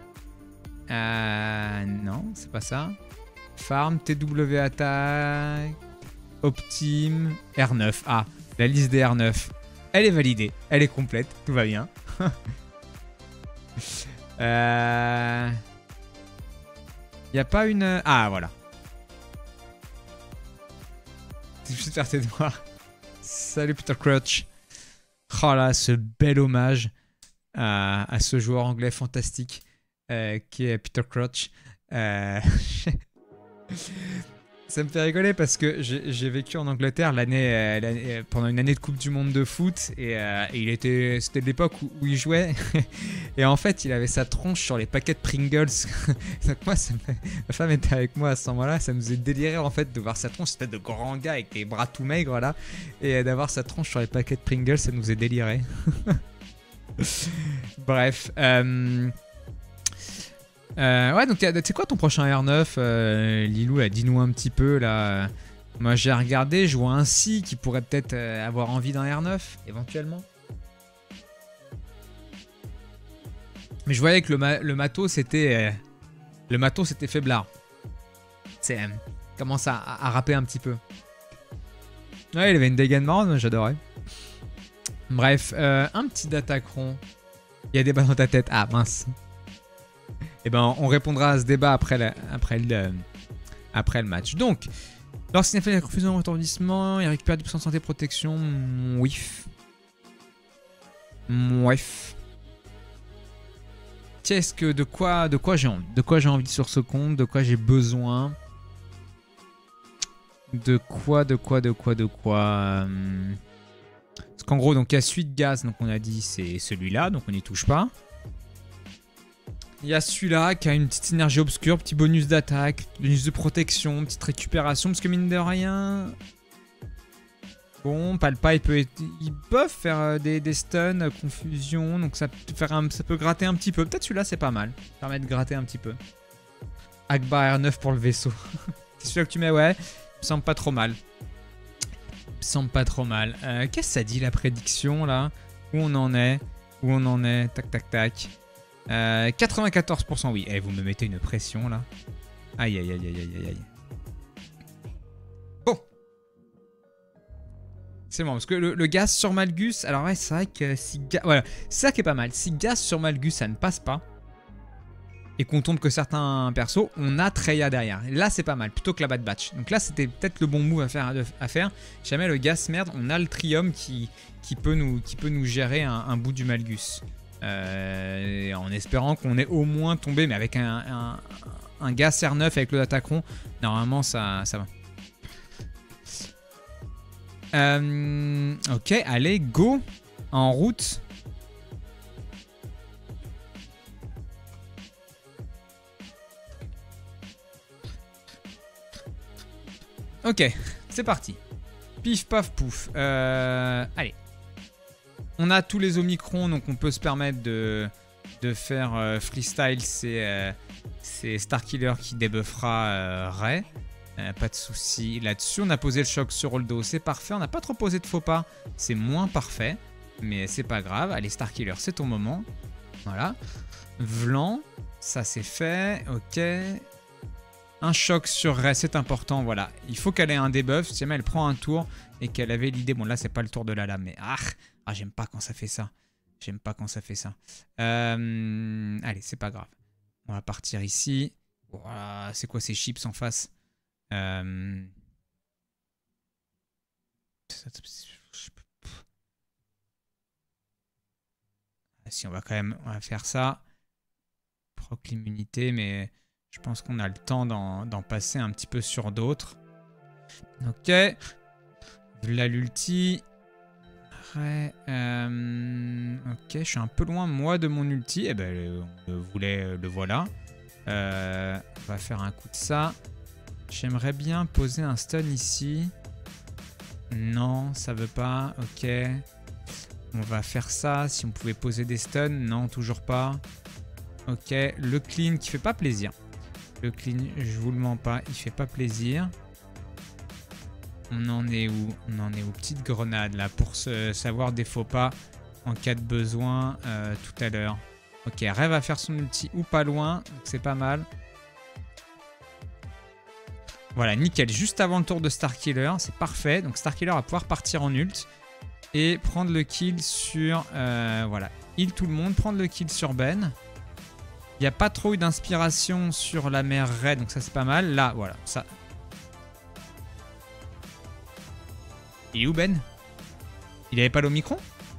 Euh, non, c'est pas ça. Farm, T W attaque, Optime, R neuf. Ah, la liste des R neuf. Elle est validée. Elle est complète. Tout va bien. euh... Y a pas une... Ah, voilà. C'est juste faire tes doigts. Salut Peter Crouch. Oh là, ce bel hommage à, à ce joueur anglais fantastique euh, qui est Peter Crouch. Euh... Ça me fait rigoler parce que j'ai vécu en Angleterre l'année euh, pendant une année de Coupe du Monde de foot et, euh, et il était c'était l'époque où, où il jouait et en fait il avait sa tronche sur les paquets de Pringles. Donc moi, ça me... ma femme était avec moi à ce moment-là, ça nous faisait délirer en fait de voir sa tronche, c'était de grand gars avec les bras tout maigres là et d'avoir sa tronche sur les paquets de Pringles, ça nous faisait délirer. Bref. Euh... Euh, ouais, donc c'est quoi ton prochain R neuf, euh, Lilou, là, dis-nous un petit peu là. Moi j'ai regardé, je vois un Si qui pourrait peut-être euh, avoir envie d'un R neuf, éventuellement. Mais je voyais que le, ma le matos c'était euh, le matos c'était faiblard. C'est euh, commence à, à, à rapper un petit peu. Ouais, il avait une dégaine marrante, j'adorais. Bref, euh, un petit Datacron. Il y a des balles dans ta tête. Ah mince. Eh ben, on répondra à ce débat après, la, après, le, après le match. Donc, lorsqu'il fait la confusion de retourdissement, il récupère dix pour cent de santé et protection. Mouif. Mouif. Qu'est-ce que de quoi, de quoi j'ai envie De quoi j'ai envie sur ce compte De quoi j'ai besoin De quoi, de quoi, de quoi, de quoi euh... Parce qu'en gros, donc il y a suite gaz, donc on a dit c'est celui-là, donc on n'y touche pas. Il y a celui-là qui a une petite synergie obscure, petit bonus d'attaque, bonus de protection, petite récupération, parce que mine de rien... Bon, Palpa, il peut être... ils peuvent faire des, des stuns, confusion, donc ça peut, faire un... ça peut gratter un petit peu. Peut-être celui-là, c'est pas mal. Ça permet de gratter un petit peu. Akbar R neuf pour le vaisseau. C'est celui-là que tu mets, ouais. Il me semble pas trop mal. Il me semble pas trop mal. Euh, Qu'est-ce que ça dit, la prédiction, là? Où on en est? Où on en est? Tac, tac, tac. Euh, quatre-vingt-quatorze pour cent, oui. Eh, vous me mettez une pression, là. Aïe, aïe, aïe, aïe, aïe, aïe. Bon. C'est bon, parce que le, le gaz sur Malgus... Alors ouais, c'est vrai que si... Voilà, c'est ça qui est pas mal. Si gaz sur Malgus, ça ne passe pas, et qu'on tombe que certains persos, on a Traya derrière. Là, c'est pas mal, plutôt que la Bad Batch. Donc là, c'était peut-être le bon move à faire. À faire. Si jamais le gaz merde, on a le Trium qui, qui, peut, nous, qui peut nous gérer un, un bout du Malgus. Euh, en espérant qu'on ait au moins tombé, mais avec un, un, un gaz R neuf avec le Datacron, normalement, ça, ça va. Euh, ok, allez, go. En route. Ok, c'est parti. Pif, paf, pouf. Euh, allez. On a tous les Omicrons, donc on peut se permettre de, de faire euh, freestyle. C'est euh, Starkiller qui débuffera euh, Ray. Euh, pas de souci là-dessus. On a posé le choc sur Holdo, c'est parfait. On n'a pas trop posé de faux pas, c'est moins parfait. Mais c'est pas grave. Allez, Starkiller, c'est ton moment. Voilà. Vlan, ça c'est fait. Ok. Un choc sur Ray, c'est important, voilà. Il faut qu'elle ait un debuff, si jamais elle prend un tour et qu'elle avait l'idée... Bon, là, c'est pas le tour de la lame, mais... Ah, ah j'aime pas quand ça fait ça. J'aime pas quand ça fait ça. Euh... Allez, c'est pas grave. On va partir ici. Voilà, c'est quoi ces chips en face? euh... Si, on va quand même on va faire ça. Proc l'immunité, mais... Je pense qu'on a le temps d'en passer un petit peu sur d'autres. Ok. Là, l'ulti. Euh, ok, je suis un peu loin, moi, de mon ulti. Eh ben, on le voulait, le voilà. Euh, on va faire un coup de ça. J'aimerais bien poser un stun ici. Non, ça veut pas. Ok. On va faire ça. Si on pouvait poser des stuns. Non, toujours pas. Ok. Le clean qui fait pas plaisir. Le clean, je vous le mens pas, il fait pas plaisir. On en est où? On en est aux petites grenades là pour se savoir des faux pas en cas de besoin euh, tout à l'heure. Ok, Ray va faire son ulti ou pas loin, c'est pas mal. Voilà, nickel, juste avant le tour de Starkiller, c'est parfait. Donc Starkiller va pouvoir partir en ult et prendre le kill sur... Euh, voilà, heal tout le monde, prendre le kill sur Ben. Il n'y a pas trop eu d'inspiration sur la mère Ray, donc ça c'est pas mal. Là, voilà, ça. Il est où Ben? Il avait pas l'Omicron?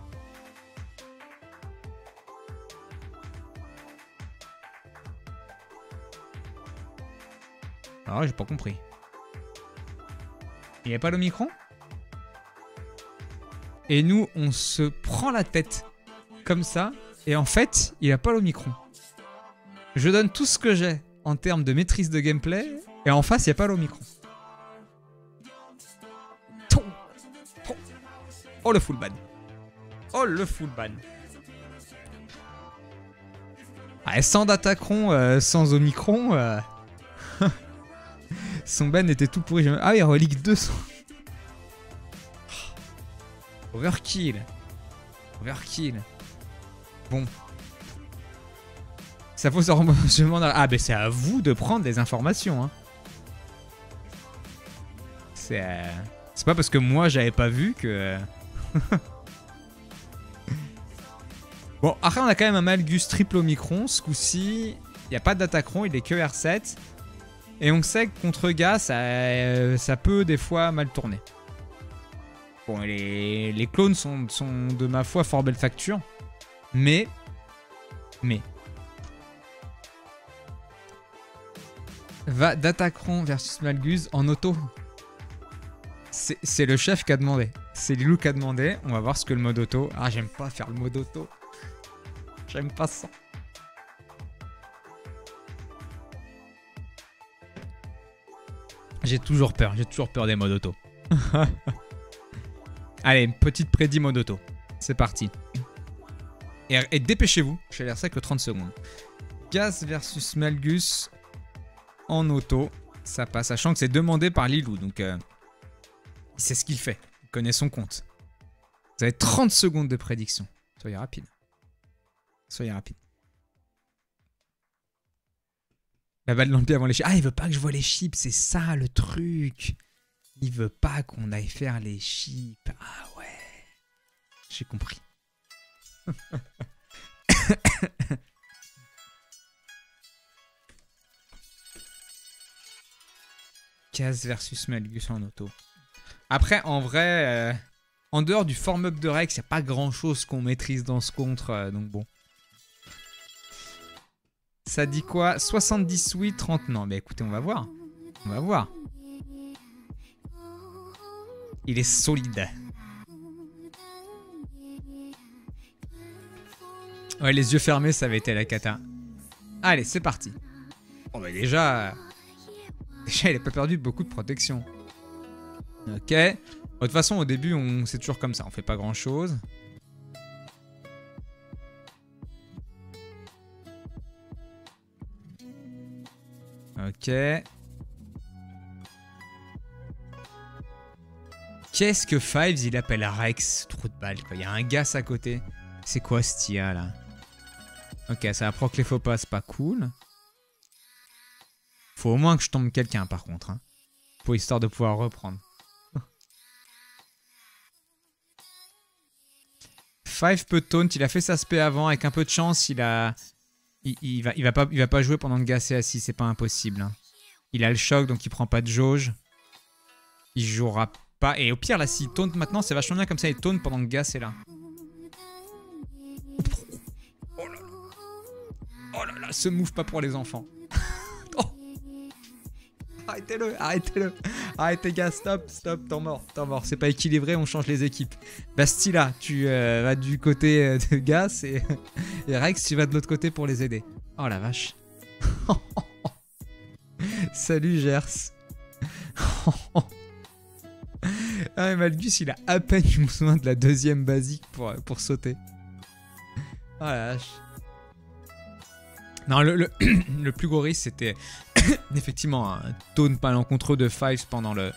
Alors j'ai pas compris. Il avait pas l'Omicron? Et nous, on se prend la tête comme ça, et en fait, il a pas l'Omicron. Je donne tout ce que j'ai en termes de maîtrise de gameplay, et en face, il n'y a pas l'Omicron. Oh, le full ban. Oh, le full ban. Ah, sans Datacron, euh, sans Omicron, euh... son ban était tout pourri. Ah oui, relique deux cents. Overkill. Overkill. Bon. Ça faut se demander. Ah, ben c'est à vous de prendre des informations. Hein. C'est euh... c'est pas parce que moi j'avais pas vu que. Bon, après on a quand même un Malgus triple Omicron. Ce coup-ci, il n'y a pas d'Datacron, il est que R sept. Et on sait que contre Gas, ça, euh, ça peut des fois mal tourner. Bon, les, les clones sont, sont de ma foi fort belle facture. Mais. Mais. Va Datacron versus Malgus en auto. C'est le chef qui a demandé. C'est Lilou qui a demandé. On va voir ce que le mode auto... Ah, j'aime pas faire le mode auto. J'aime pas ça. J'ai toujours peur. J'ai toujours peur des modes auto. Allez, une petite prédit mode auto. C'est parti. Et, et dépêchez-vous. Je vais faire ça que trente secondes. Gaz versus Malgus en auto. Ça passe, sachant que c'est demandé par Lilou. Donc, euh, c'est ce qu'il fait. Il connaît son compte. Vous avez trente secondes de prédiction. Soyez rapide. Soyez rapide. La balle dans le pied avant les chips. Ah, il veut pas que je voie les chips. C'est ça le truc. Il veut pas qu'on aille faire les chips. Ah ouais. J'ai compris. Kaz versus Malgus en auto. Après, en vrai, euh, en dehors du form-up de Rex, il n'y a pas grand-chose qu'on maîtrise dans ce contre. Euh, donc bon. Ça dit quoi? soixante-dix oui, trente non. Mais écoutez, on va voir. On va voir. Il est solide. Ouais, les yeux fermés, ça avait été la cata. Allez, c'est parti. Bon, bah déjà... Déjà, il n'a pas perdu beaucoup de protection. Ok. De toute façon, au début, on c'est toujours comme ça. On fait pas grand-chose. Ok. Qu'est-ce que Fives, il appelle Rex? Trop de balles, quoi. Il y a un gars à côté. C'est quoi ce tia, là? Ok, ça va proc les faux pas, c'est pas cool. Faut au moins que je tombe quelqu'un, par contre. Hein, pour histoire de pouvoir reprendre. Five peut taunt. Il a fait sa spé avant. Avec un peu de chance, il a... Il, il, va, il, va, pas, il va pas jouer pendant que Gas est assis. C'est pas impossible. Hein. Il a le choc, donc il prend pas de jauge. Il jouera pas. Et au pire, là, s'il taunt maintenant, c'est vachement bien comme ça. Il taunt pendant que Gas est là. Oh là là. Oh là là, ce move pas pour les enfants. Arrêtez-le, arrêtez-le. Arrêtez, gars, stop, stop, t'en mort, t'en mort. C'est pas équilibré, on change les équipes. Bastila, tu euh, vas du côté euh, de Gas et, et Rex, tu vas de l'autre côté pour les aider. Oh la vache. Salut, Gers. Ah, mais Malgus, il a à peine besoin de la deuxième basique pour, pour sauter. Oh la vache. Non, le, le, le plus gros risque, c'était effectivement un taunt malencontreux de Fives pendant le...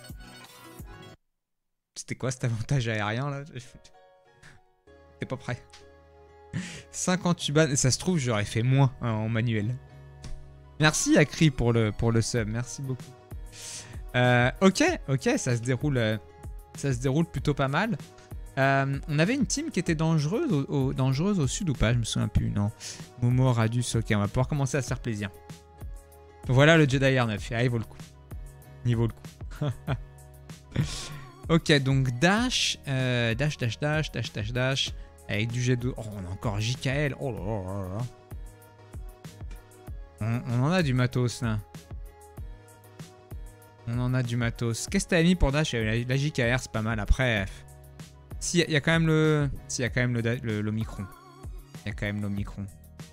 C'était quoi cet avantage aérien, là? T'es pas prêt. cinquante-huit ban, ça se trouve, j'aurais fait moins hein, en manuel. Merci Akri pour le, pour le sub, merci beaucoup. Euh, ok, ok, ça se déroule, euh, ça se déroule plutôt pas mal. Euh, on avait une team qui était dangereuse au, au, dangereuse au sud ou pas? Je me souviens plus, non. Momo, Radius, ok, on va pouvoir commencer à se faire plaisir. Voilà le Jedi R neuf, ah, il vaut le coup. Il vaut le coup. Ok, donc dash, euh, dash, dash, dash, dash, dash, dash, avec du G deux. Oh, on a encore J K L. Oh là là là là. On, on en a du matos là. On en a du matos. Qu'est-ce que t'as mis pour dash? La, la J K R, c'est pas mal. Après... Si, il y, y a quand même le... Si, il y a quand même le, le, l'Omicron. Il y a quand même l'Omicron.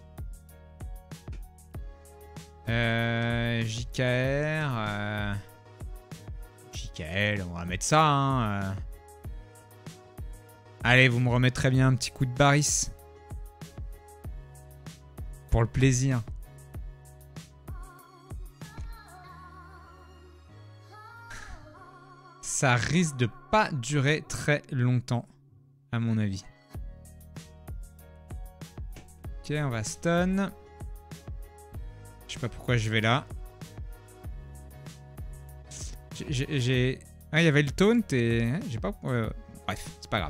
Euh... J K R... Euh, J K L, on va mettre ça, hein. Euh. Allez, vous me remettrez bien un petit coup de Baris. Pour le plaisir. Ça risque de pas durer très longtemps, à mon avis. Ok, on va stun. Je sais pas pourquoi je vais là. J'ai... Ah, il y avait le taunt et... J'ai pas... Euh... Bref, c'est pas grave.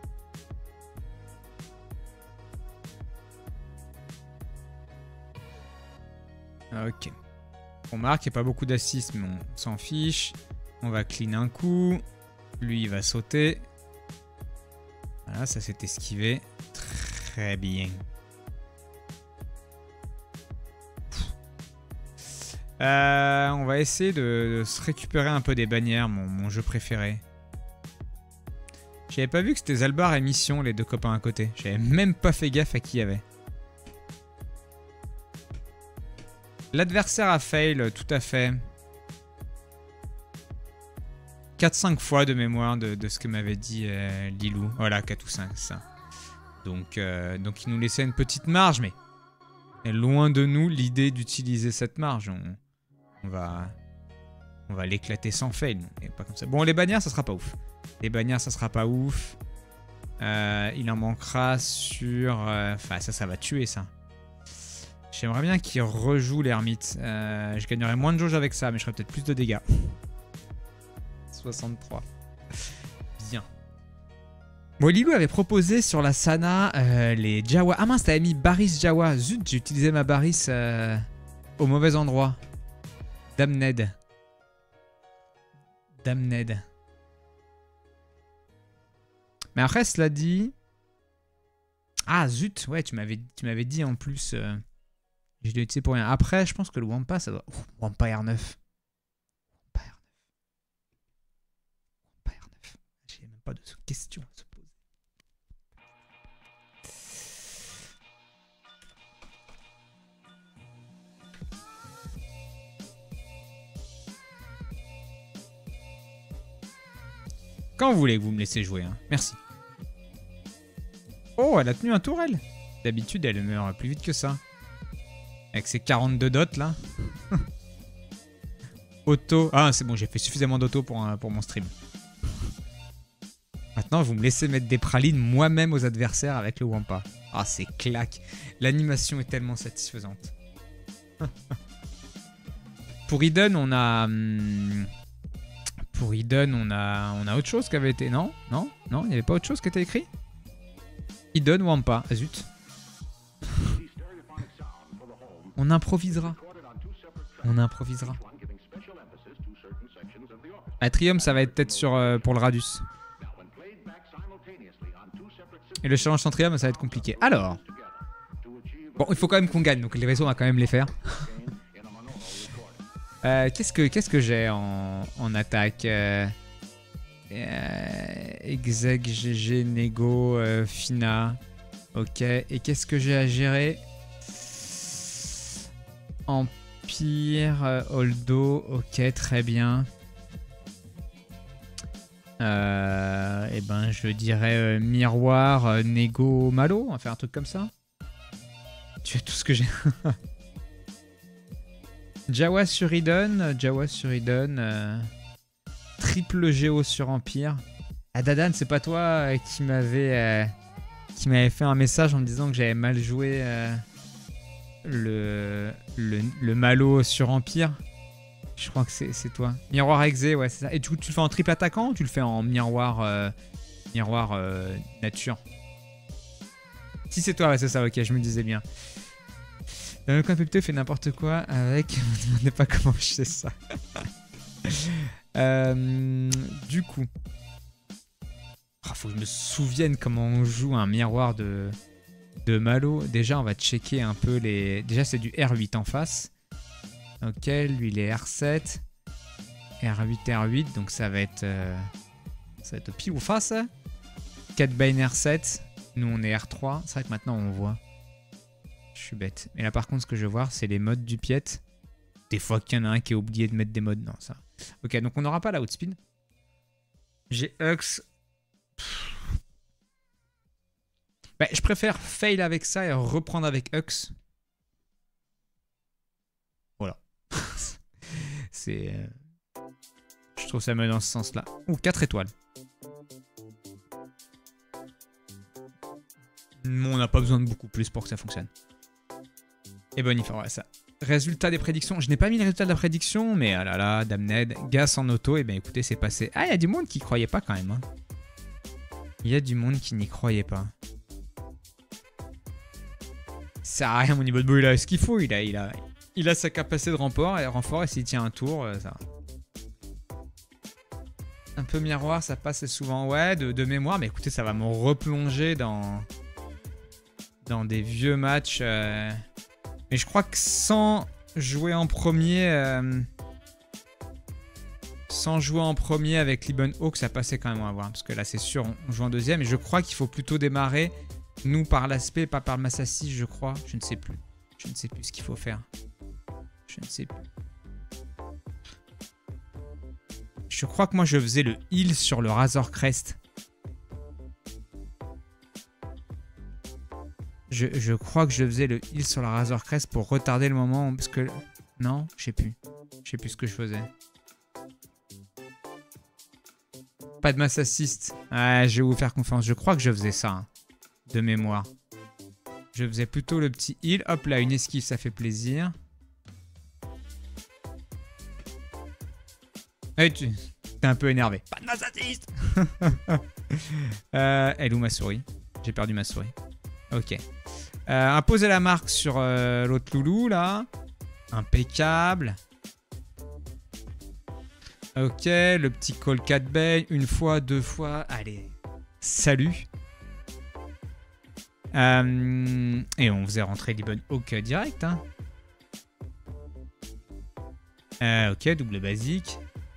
Ok. On marque, il n'y a pas beaucoup d'assists, mais on s'en fiche. On va clean un coup. Lui, il va sauter. Voilà, ça s'est esquivé. Très bien. Euh, on va essayer de, de se récupérer un peu des bannières, mon, mon jeu préféré. J'avais pas vu que c'était Zalbar et Mission, les deux copains à côté. J'avais même pas fait gaffe à qui il y avait. L'adversaire a fail, tout à fait. quatre cinq fois de mémoire de, de ce que m'avait dit euh, Lilou. Voilà, quatre ou cinq, ça. Donc, euh, donc il nous laissait une petite marge, mais loin de nous l'idée d'utiliser cette marge. On, on va, on va l'éclater sans fail. Et pas comme ça. Bon, les bannières, ça sera pas ouf. Les bannières, ça sera pas ouf. Euh, il en manquera sur... Enfin, euh, ça, ça va tuer, ça. J'aimerais bien qu'il rejoue l'ermite. Euh, je gagnerais moins de jauge avec ça, mais je ferais peut-être plus de dégâts. soixante-trois. Bien. Bon, Lilou avait proposé sur la Sana euh, les Jawa. Ah mince, t'avais mis Baris Jawa. Zut, j'ai utilisé ma Baris euh, au mauvais endroit. Damned. Damned. Mais après, cela dit... Ah zut, ouais, tu m'avais tu m'avais dit en plus... Euh... Je l'ai utilisé pour rien. Après, je pense que le Wampa, ça doit... Ouh, Wampa R neuf. Wampa R neuf. Wampa R neuf. J'ai même pas de questions à se poser. Quand vous voulez que vous me laissez jouer, hein. Merci. Oh, elle a tenu un tour, elle. D'habitude, elle meurt plus vite que ça. Avec ses quarante-deux dots, là. Auto. Ah, c'est bon, j'ai fait suffisamment d'auto pour, euh, pour mon stream. Maintenant, vous me laissez mettre des pralines moi-même aux adversaires avec le Wampa. Ah, c'est claque. L'animation est tellement satisfaisante. Pour Eden, on a... Hum, pour Eden, on a, on a autre chose qui avait été... Non, non, non, il n'y avait pas autre chose qui était écrit. Eden, Wampa. Ah, zut. On improvisera. On improvisera. Atrium, ça va être peut-être sur euh, pour le Radius. Et le challenge Centrium, ça va être compliqué. Alors. Bon, il faut quand même qu'on gagne, donc les vaisseaux, on va quand même les faire. euh, Qu'est-ce que qu'est-ce que j'ai en, en attaque euh, euh, Exeg, G G, Nego, euh, Fina. Ok. Et qu'est-ce que j'ai à gérer? Empire, euh, Holdo, ok, très bien. Euh, et ben, je dirais euh, Miroir, euh, Nego, Malo, on va faire un truc comme ça. Tu as tout ce que j'ai. Jawa sur Eden, Jawa sur Eden, euh, triple Géo sur Empire. Ah, Dadan, c'est pas toi euh, qui m'avait euh, qui m'avait fait un message en me disant que j'avais mal joué. Euh, Le, le, le Malo sur Empire. Je crois que c'est toi. Miroir Exé, ouais, c'est ça. Et du coup, tu le fais en triple attaquant ou tu le fais en miroir euh, miroir euh, nature? Si c'est toi, ouais, c'est ça, ok, je me disais bien. Le coin Pepto fait n'importe quoi avec... Ne me demandez pas comment je sais ça. euh, du coup... Oh, faut que je me souvienne comment on joue un miroir de... de Malo. Déjà, on va checker un peu les... Déjà, c'est du R huit en face. Ok, lui, il est R sept. R huit, R huit. Donc, ça va être... Euh... Ça va être au pile ou face. quatre Bane R sept. Nous, on est R trois. C'est vrai que maintenant, on voit. Je suis bête. Mais là, par contre, ce que je veux voir, c'est les modes du pied. Des fois qu'il y en a un qui a oublié de mettre des modes. Non, ça... Ok, donc on n'aura pas la outspeed. J'ai Hux... Bah, je préfère fail avec ça et reprendre avec Hux. Voilà. C'est... Euh... Je trouve ça mieux dans ce sens-là. Ouh, quatre étoiles. On n'a pas besoin de beaucoup plus pour que ça fonctionne. Et bon, il faudra ça. Résultat des prédictions. Je n'ai pas mis le résultat de la prédiction, mais ah là là, Damned, Gas en auto, et bien écoutez, c'est passé. Ah, il y a du monde qui croyait pas quand même. Hein. Il y a du monde qui n'y croyait pas. Ça sert à rien, mon niveau de beau, il a ce qu'il faut. Il a, il, a, il a sa capacité de renfort, et renfort, et s'il tient un tour, ça va. Un peu miroir, ça passe souvent, ouais, de, de mémoire, mais écoutez, ça va me replonger dans, dans des vieux matchs. Euh... Mais je crois que sans, jouer en premier... Euh, sans jouer en premier avec Lieben Hawk, ça passait quand même à voir. Parce que là, c'est sûr, on joue en deuxième. Et je crois qu'il faut plutôt démarrer, nous, par l'aspect, pas par le Massassis, je crois. Je ne sais plus. Je ne sais plus ce qu'il faut faire. Je ne sais plus. Je crois que moi, je faisais le heal sur le Razor Crest. Je, je crois que je faisais le heal sur la Razor Crest pour retarder le moment. Parce que... Non, je sais plus. Je sais plus ce que je faisais. Pas de mass assist. Ah, je vais vous faire confiance. Je crois que je faisais ça. Hein, de mémoire. Je faisais plutôt le petit heal. Hop là, une esquive, ça fait plaisir. Hey, tu es un peu énervé. Pas de mass assist. euh, Elle est où ma souris? J'ai perdu ma souris. Ok. Euh, imposer la marque sur euh, l'autre loulou, là. Impeccable. Ok, le petit call cat bay. Une fois, deux fois. Allez. Salut. Euh, et on faisait rentrer Lieben Hawk direct. Hein. Euh, ok, double basique.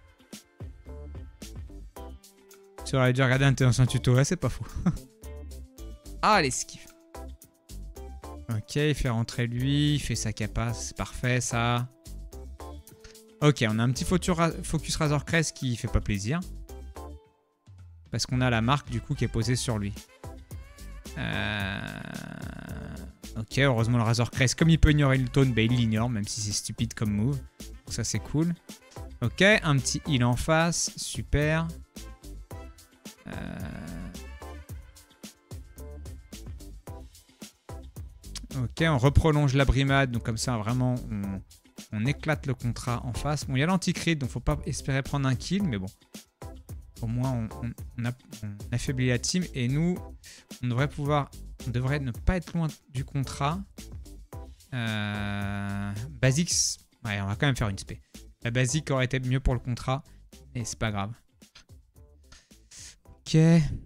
Tu aurais dû regarder un ancien tuto. Ouais, c'est pas faux. Ah, l'esquive. Ok, il fait rentrer lui. Il fait sa capace. C'est parfait, ça. Ok, on a un petit focus Razor Crest qui fait pas plaisir. Parce qu'on a la marque du coup qui est posée sur lui. Euh... Ok, heureusement le Razor Crest, comme il peut ignorer le taunt, bah, il l'ignore, même si c'est stupide comme move. Donc ça c'est cool. Ok, un petit heal en face, super. Euh... Ok, on reprolonge la brimade, donc comme ça vraiment on... On éclate le contrat en face. Bon, il y a l'anti-crit, donc faut pas espérer prendre un kill, mais bon. Au moins, on, on, on, a, on affaiblit la team. Et nous, on devrait pouvoir... On devrait ne pas être loin du contrat. Euh, Basics... Ouais, on va quand même faire une spé. La basique aurait été mieux pour le contrat. Et c'est pas grave. Ok.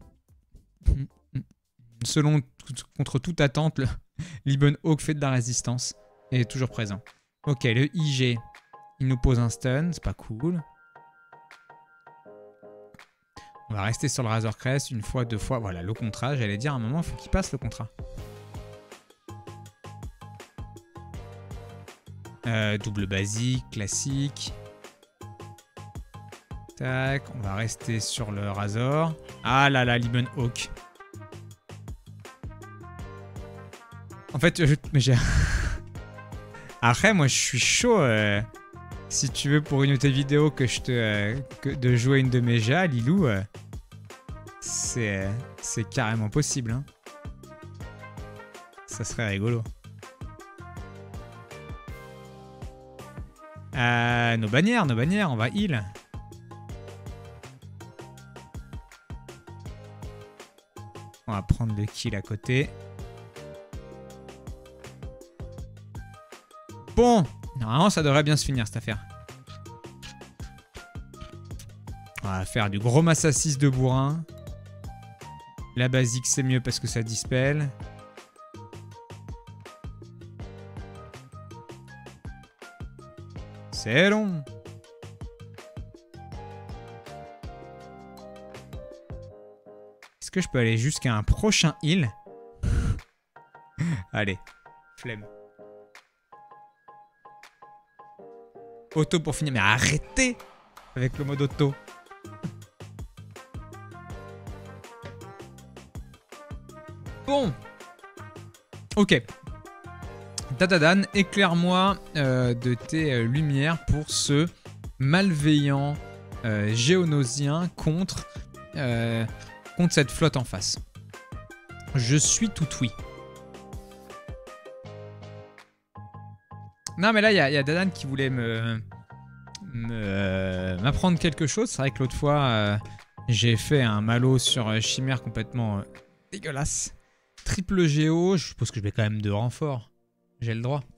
Selon... Contre toute attente, le Lieben Hawk fait de la résistance. Et est toujours présent. Ok, le I G, il nous pose un stun, c'est pas cool. On va rester sur le Razor Crest une fois, deux fois. Voilà, le contrat, j'allais dire à un moment, il faut qu'il passe le contrat. Euh, double basique, classique. Tac, on va rester sur le Razor. Ah là là, Lieben Hawk. En fait, je... mais j'ai... Après, moi, je suis chaud. Euh, si tu veux, pour une de tes vidéos, que je te, euh, que de jouer une de mes G A, Lilou, euh, c'est euh, c'est carrément possible. Hein. Ça serait rigolo. Euh, nos bannières, nos bannières, on va heal. On va prendre le kill à côté. Bon, normalement ça devrait bien se finir cette affaire. On va faire du gros massa six de bourrin. La basique c'est mieux parce que ça dispelle. C'est long. Est-ce que je peux aller jusqu'à un prochain heal? Allez, flemme. Auto pour finir. Mais arrêtez avec le mode auto. Bon. Ok. Dadadan, éclaire-moi euh, de tes euh, lumières pour ce malveillant euh, géonosien contre, euh, contre cette flotte en face. Je suis tout oui. Non, mais là, il y, y a Dadan qui voulait me m'apprendre quelque chose. C'est vrai que l'autre fois, euh, j'ai fait un malo sur euh, Chimère complètement euh, dégueulasse. Triple Géo, je suppose que je vais quand même de renfort. J'ai le droit.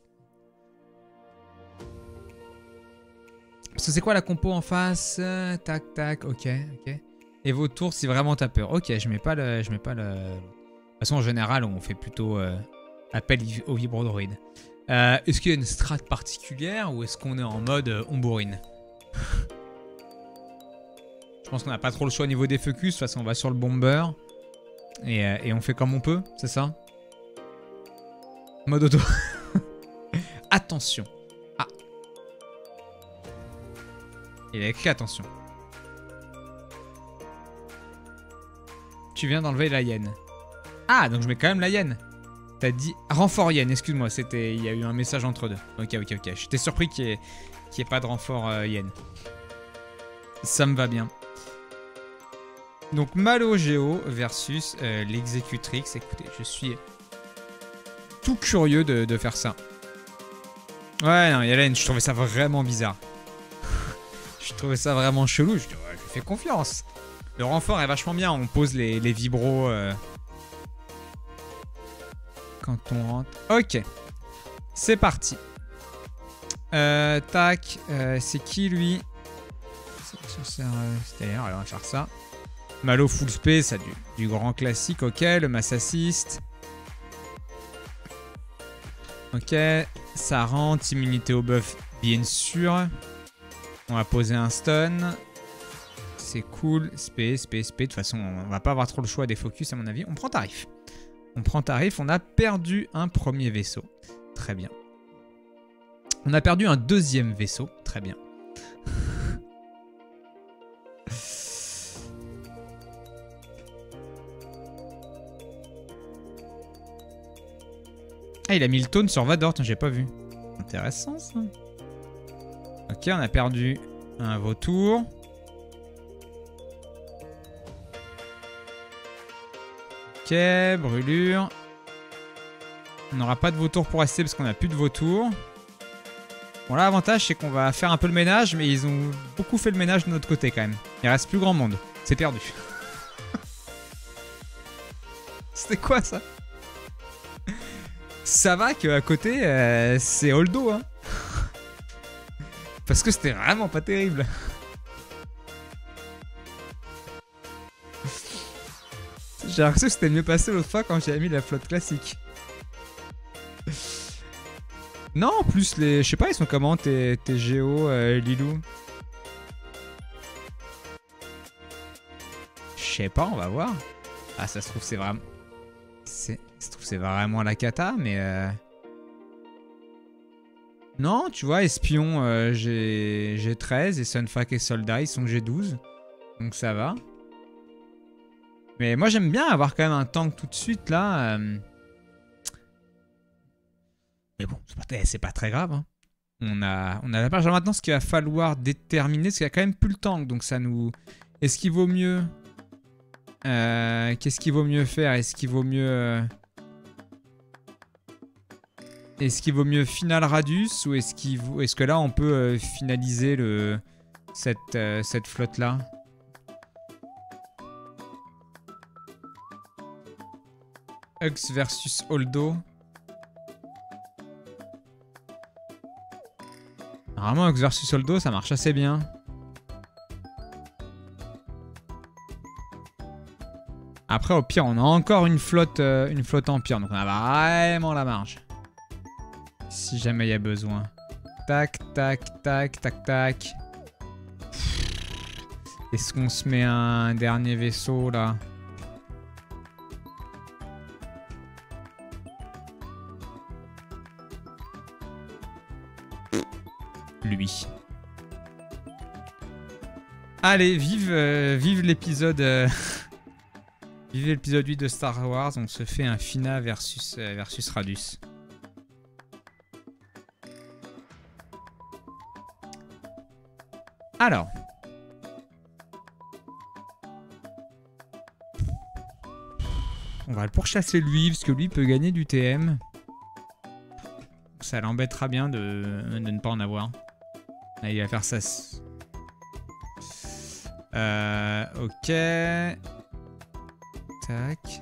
Parce que c'est quoi la compo en face? Tac, tac, ok, ok. Et vos tours si vraiment t'as peur. Ok, je mets pas le... Je mets pas le... De toute façon, en général, on fait plutôt euh, appel au vibrodroïde. Euh, est-ce qu'il y a une strat particulière ou est-ce qu'on est en mode euh, on bourrine? Je pense qu'on n'a pas trop le choix au niveau des focus. De toute façon, on va sur le bomber. Et, euh, et on fait comme on peut, c'est ça? Mode auto. Attention. Ah. Il a écrit attention. Tu viens d'enlever la hyène. Ah, donc je mets quand même la hyène. T'as dit renfort hyène, excuse-moi, c'était, il y a eu un message entre deux. Ok, ok, ok. J'étais surpris qu'il n'y ait, qu'il y ait pas de renfort euh, hyène. Ça me va bien. Donc Malo Géo versus euh, l'exécutrix. Écoutez, je suis tout curieux de, de faire ça. Ouais, non, Yalen, je trouvais ça vraiment bizarre. Je trouvais ça vraiment chelou. Je dis, ouais, je lui fais confiance. Le renfort est vachement bien. On pose les, les vibros euh, quand on rentre. Ok. C'est parti. Euh, tac. Euh, c'est qui lui? C'est d'ailleurs, on va faire ça. Malo full space, ça du, du grand classique. Ok. Le mass assist. Ok. Ça rentre. Immunité au buff, bien sûr. On va poser un stun. C'est cool. Spé, spé, spé. De toute façon, on va pas avoir trop le choix des focus à mon avis. On prend tarif. On prend tarif. On a perdu un premier vaisseau. Très bien. On a perdu un deuxième vaisseau. Très bien. Ah, il a mis le taunt sur Vador. J'ai pas vu. Intéressant ça. Ok, on a perdu un vautour. Ok, brûlure. On n'aura pas de vautour pour rester parce qu'on n'a plus de vautour. Bon, là, l'avantage, c'est qu'on va faire un peu le ménage, mais ils ont beaucoup fait le ménage de notre côté quand même. Il reste plus grand monde. C'est perdu. C'était quoi ça? Ça va qu'à côté, euh, c'est Holdo, hein. Parce que c'était vraiment pas terrible. J'ai l'impression que c'était mieux passé l'autre fois quand j'avais mis la flotte classique. Non, en plus, les, je sais pas, ils sont comment tes, tes géos, euh, Lilou? Je sais pas, on va voir. Ah, ça se trouve, c'est vraiment... C'est... Ça se trouve, c'est vraiment la cata, mais... Euh... Non, tu vois, Espion, euh, j'ai treize, et Sunfac et Soldat, ils sont G douze. Donc ça va. Mais moi, j'aime bien avoir quand même un tank tout de suite, là. Euh... Mais bon, c'est pas, pas très grave. Hein. On a, on a la page. Alors maintenant, ce qu'il va falloir déterminer, c'est qu'il y a quand même plus le tank. Donc ça nous... Est-ce qu'il vaut mieux... Euh, Qu'est-ce qu'il vaut mieux faire? Est-ce qu'il vaut mieux... Euh... Est-ce qu'il vaut mieux final Radius ou est-ce qu'il vaut... est-ce que là on peut euh, finaliser le cette euh, cette flotte là? Hux versus Holdo. Normalement Hux versus Holdo ça marche assez bien. Après au pire on a encore une flotte euh, une flotte empire donc on a vraiment la marge. Si jamais il y a besoin. Tac, tac, tac, tac, tac. Est-ce qu'on se met un dernier vaisseau là? Lui. Allez, vive, euh, vive l'épisode... Euh... vive l'épisode huit de Star Wars. On se fait un Fina versus, euh, versus Radius. Alors. On va le pourchasser lui, parce que lui peut gagner du T M. Ça l'embêtera bien de, de ne pas en avoir. Là, il va faire ça. Euh, ok. Tac.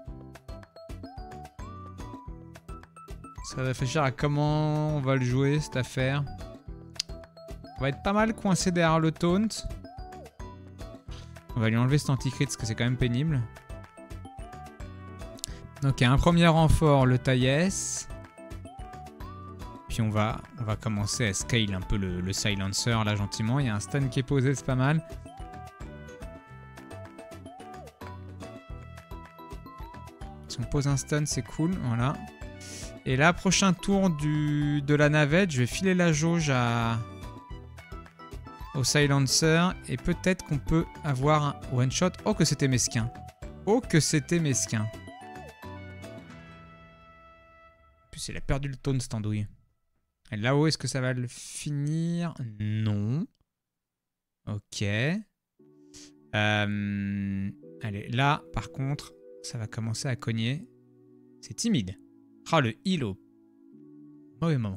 Ça va réfléchir à comment on va le jouer, cette affaire. On va être pas mal coincé derrière le taunt. On va lui enlever cet anti-crit parce que c'est quand même pénible. Donc il y a un premier renfort, le Taïs. puis on va, on va commencer à scale un peu le, le silencer là gentiment. Il y a un stun qui est posé, c'est pas mal. Si on pose un stun, c'est cool, voilà. Et là, prochain tour du, de la navette, je vais filer la jauge à, au silencer. Et peut-être qu'on peut avoir un one shot. Oh, que c'était mesquin. Oh, que c'était mesquin. En plus, il a perdu le taunt, cette andouille. Et là-haut, est-ce que ça va le finir? Non. Ok. Euh, allez, là, par contre, ça va commencer à cogner. C'est timide. Ah, le heal au mauvais moment.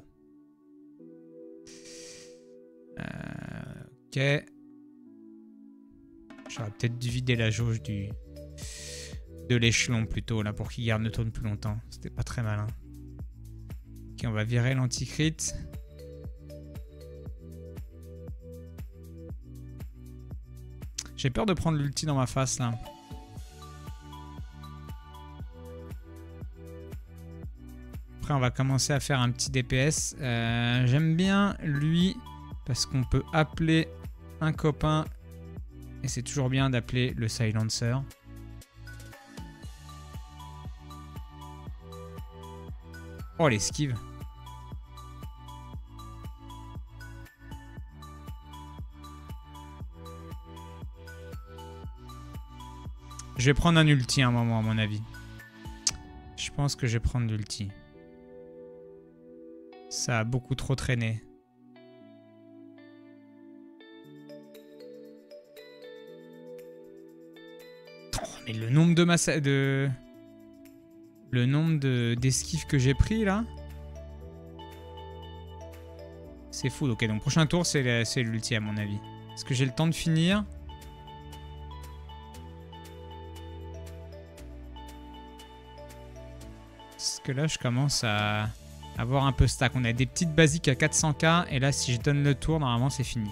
Euh, ok. J'aurais peut-être dû vider la jauge du de l'échelon plutôt, là, pour qu'il garde le taunt plus longtemps. C'était pas très malin. Ok, on va virer l'anti-crit. J'ai peur de prendre l'ulti dans ma face, là. Après, on va commencer à faire un petit D P S. Euh, J'aime bien lui, parce qu'on peut appeler un copain. Et c'est toujours bien d'appeler le silencer. Oh, l'esquive. Je vais prendre un ulti à un moment, à mon avis. Je pense que je vais prendre l'ulti. Ça a beaucoup trop traîné. Oh, mais le nombre de massa... de... Le nombre d'esquives que j'ai pris, là. C'est fou. Ok, donc prochain tour, c'est l'ulti, à mon avis. Est-ce que j'ai le temps de finir? Parce que là, je commence à avoir un peu stack. On a des petites basiques à quatre cents K. Et là, si je donne le tour, normalement, c'est fini.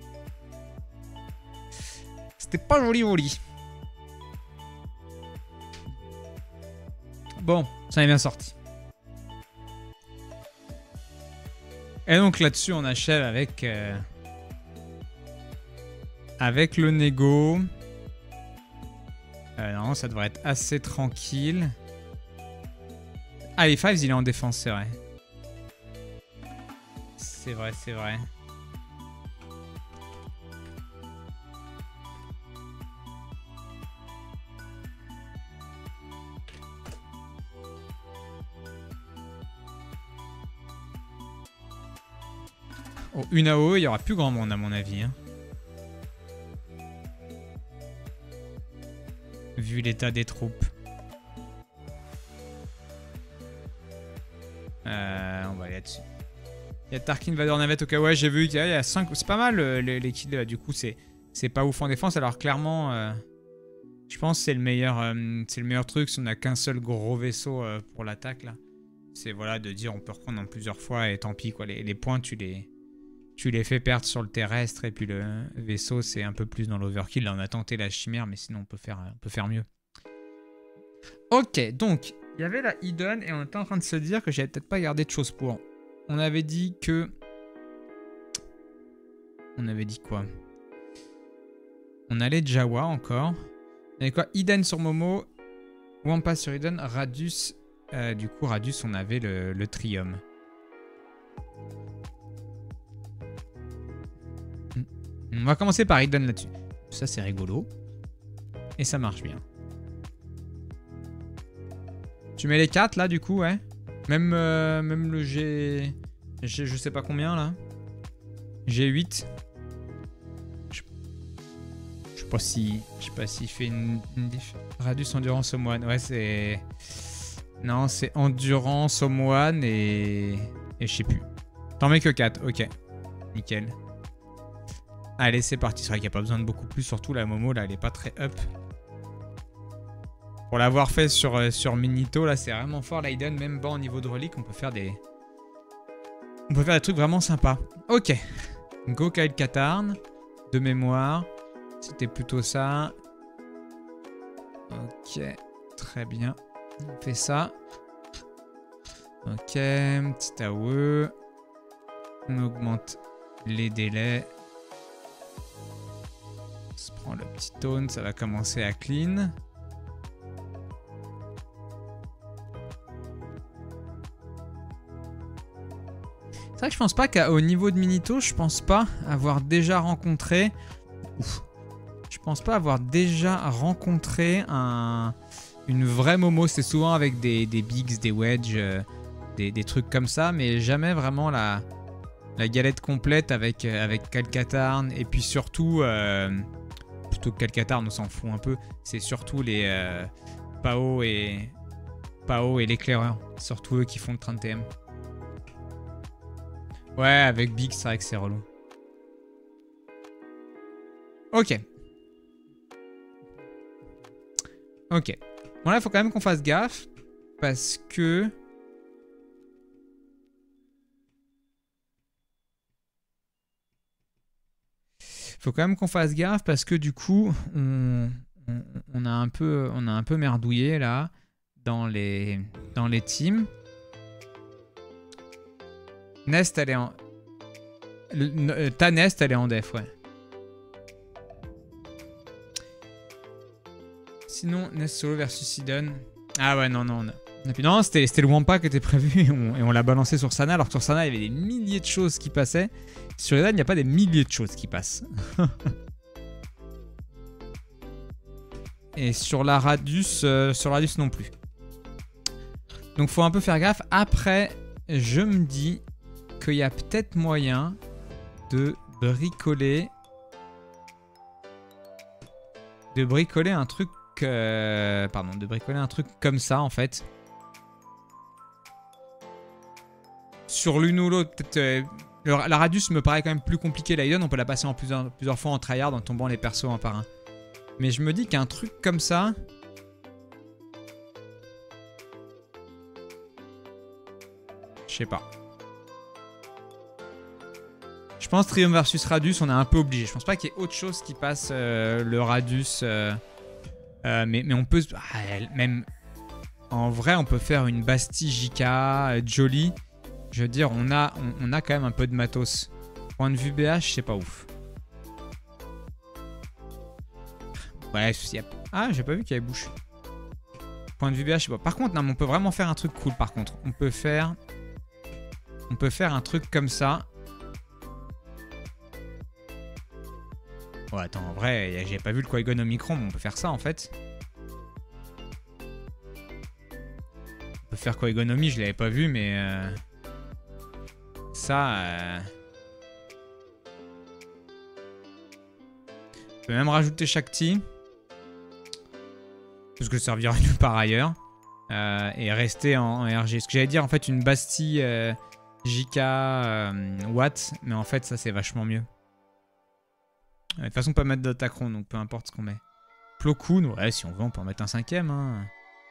C'était pas joli, joli. Bon, ça est bien sorti. Et donc là-dessus, on achève avec... Euh, avec le négo. Euh, non, ça devrait être assez tranquille. Ah, les Fives, il est en défense, c'est vrai. C'est vrai, c'est vrai. Oh, une A O E, il n'y aura plus grand monde, à mon avis. Hein. Vu l'état des troupes. Euh, on va aller là-dessus. Il y a Tarkin, Vador, Navette, ok, ouais, j'ai vu qu'il y a cinq. C'est pas mal euh, les, les kills, du coup, c'est pas ouf en défense. Alors, clairement, euh, je pense que c'est le, euh, le meilleur truc si on n'a qu'un seul gros vaisseau euh, pour l'attaque, là. C'est voilà, de dire on peut reprendre en plusieurs fois et tant pis, quoi. Les, les points, tu les, tu les fais perdre sur le terrestre et puis le vaisseau, c'est un peu plus dans l'overkill. Là, on a tenté la chimère, mais sinon, on peut faire, on peut faire mieux. Ok, donc, il y avait la Hidden et on était en train de se dire que j'avais peut-être pas gardé de choses pour. On avait dit que... On avait dit quoi? On allait Jawa encore. On avait quoi? Hidden sur Momo. Wampa sur Hidden. Radius. Euh, du coup, Radius, on avait le, le Trium. On va commencer par Hidden là-dessus. Ça, c'est rigolo. Et ça marche bien. Tu mets les quatre là, du coup, ouais. Même, euh, même le G... G... Je sais pas combien, là. G huit. Je, je sais pas si... Je sais pas s'il fait une... une diff... Radius Endurance Home One. Ouais, c'est... Non, c'est Endurance Home One et... Et je sais plus. T'en mets que quatre, ok. Nickel. Allez, c'est parti. C'est vrai qu'il n'y a pas besoin de beaucoup plus. Surtout la Momo, là, elle est pas très up. Pour l'avoir fait sur, euh, sur Minito, là, c'est vraiment fort. L'Aiden, même bas au niveau de relique, on peut faire des... On peut faire des trucs vraiment sympas. Ok. Go Kyle Katarn. De mémoire. C'était plutôt ça. Ok. Très bien. On fait ça. Ok. Petit A O E. On augmente les délais. On se prend le petit tone, ça va commencer à clean. C'est vrai que je pense pas qu'au niveau de Minito, je pense pas avoir déjà rencontré... Ouf. Je pense pas avoir déjà rencontré un... une vraie Momo. C'est souvent avec des, des bigs, des wedges, euh, des, des trucs comme ça, mais jamais vraiment la, la galette complète avec, avec Calcatarn. Et puis surtout, euh, plutôt que Calcatarn, on s'en fout un peu, c'est surtout les euh, Pao et, Pao et l'éclaireur. Surtout eux qui font le trente T M. Ouais, avec Big, c'est vrai que c'est relou. Ok. Ok. Bon là, il faut quand même qu'on fasse gaffe. Parce que... faut quand même qu'on fasse gaffe parce que du coup, on, on, on, a, un peu, on a un peu merdouillé là dans les, dans les teams. Nest, elle est en... Le, ta Nest, elle est en def, ouais. Sinon, Nest solo versus Sidon. Ah ouais, non, non. Non, non c'était le Wampa qui était prévu et on, et on l'a balancé sur Sana. Alors que sur Sana, il y avait des milliers de choses qui passaient. Sur Eden, il n'y a pas des milliers de choses qui passent. Et sur la Radius, euh, sur la Radius non plus. Donc faut un peu faire gaffe. Après, je me dis qu'il y a peut-être moyen de bricoler... De bricoler un truc... Euh, pardon, de bricoler un truc comme ça, en fait. Sur l'une ou l'autre, peut-être... Euh, la Radius me paraît quand même plus compliqué. La Eden, on peut la passer en plusieurs, plusieurs fois en tryhard en tombant les persos un par un. Mais je me dis qu'un truc comme ça... Je sais pas. Je pense Triumph versus Radius, on est un peu obligé. Je pense pas qu'il y ait autre chose qui passe euh, le Radius. Euh, euh, mais, mais on peut... Ah, même... En vrai, on peut faire une Bastille J K, euh, Jolly. Je veux dire, on a, on, on a quand même un peu de matos. Point de vue B H, c'est pas ouf. Ouais, y a... Ah, j'ai pas vu qu'il y avait bouche. Point de vue B H, je sais pas. Par contre, non, mais on peut vraiment faire un truc cool, par contre. On peut faire... On peut faire un truc comme ça. Ouais, attends, en vrai, j'ai pas vu le Qui-Gon Omicron, mais on peut faire ça, en fait. On peut faire Qui-Gon Omi, je l'avais pas vu, mais... Euh... Ça... Euh... On peut même rajouter Shakti. Parce que ça servira nulle part ailleurs. Euh, et rester en, en R G. Ce que j'allais dire, en fait, une Bastille euh, J K euh, Watt. Mais en fait, ça, c'est vachement mieux. De toute façon, pas mettre d'Otacron, donc peu importe ce qu'on met. Plo Koon, ouais, si on veut, on peut en mettre un cinquième. Hein.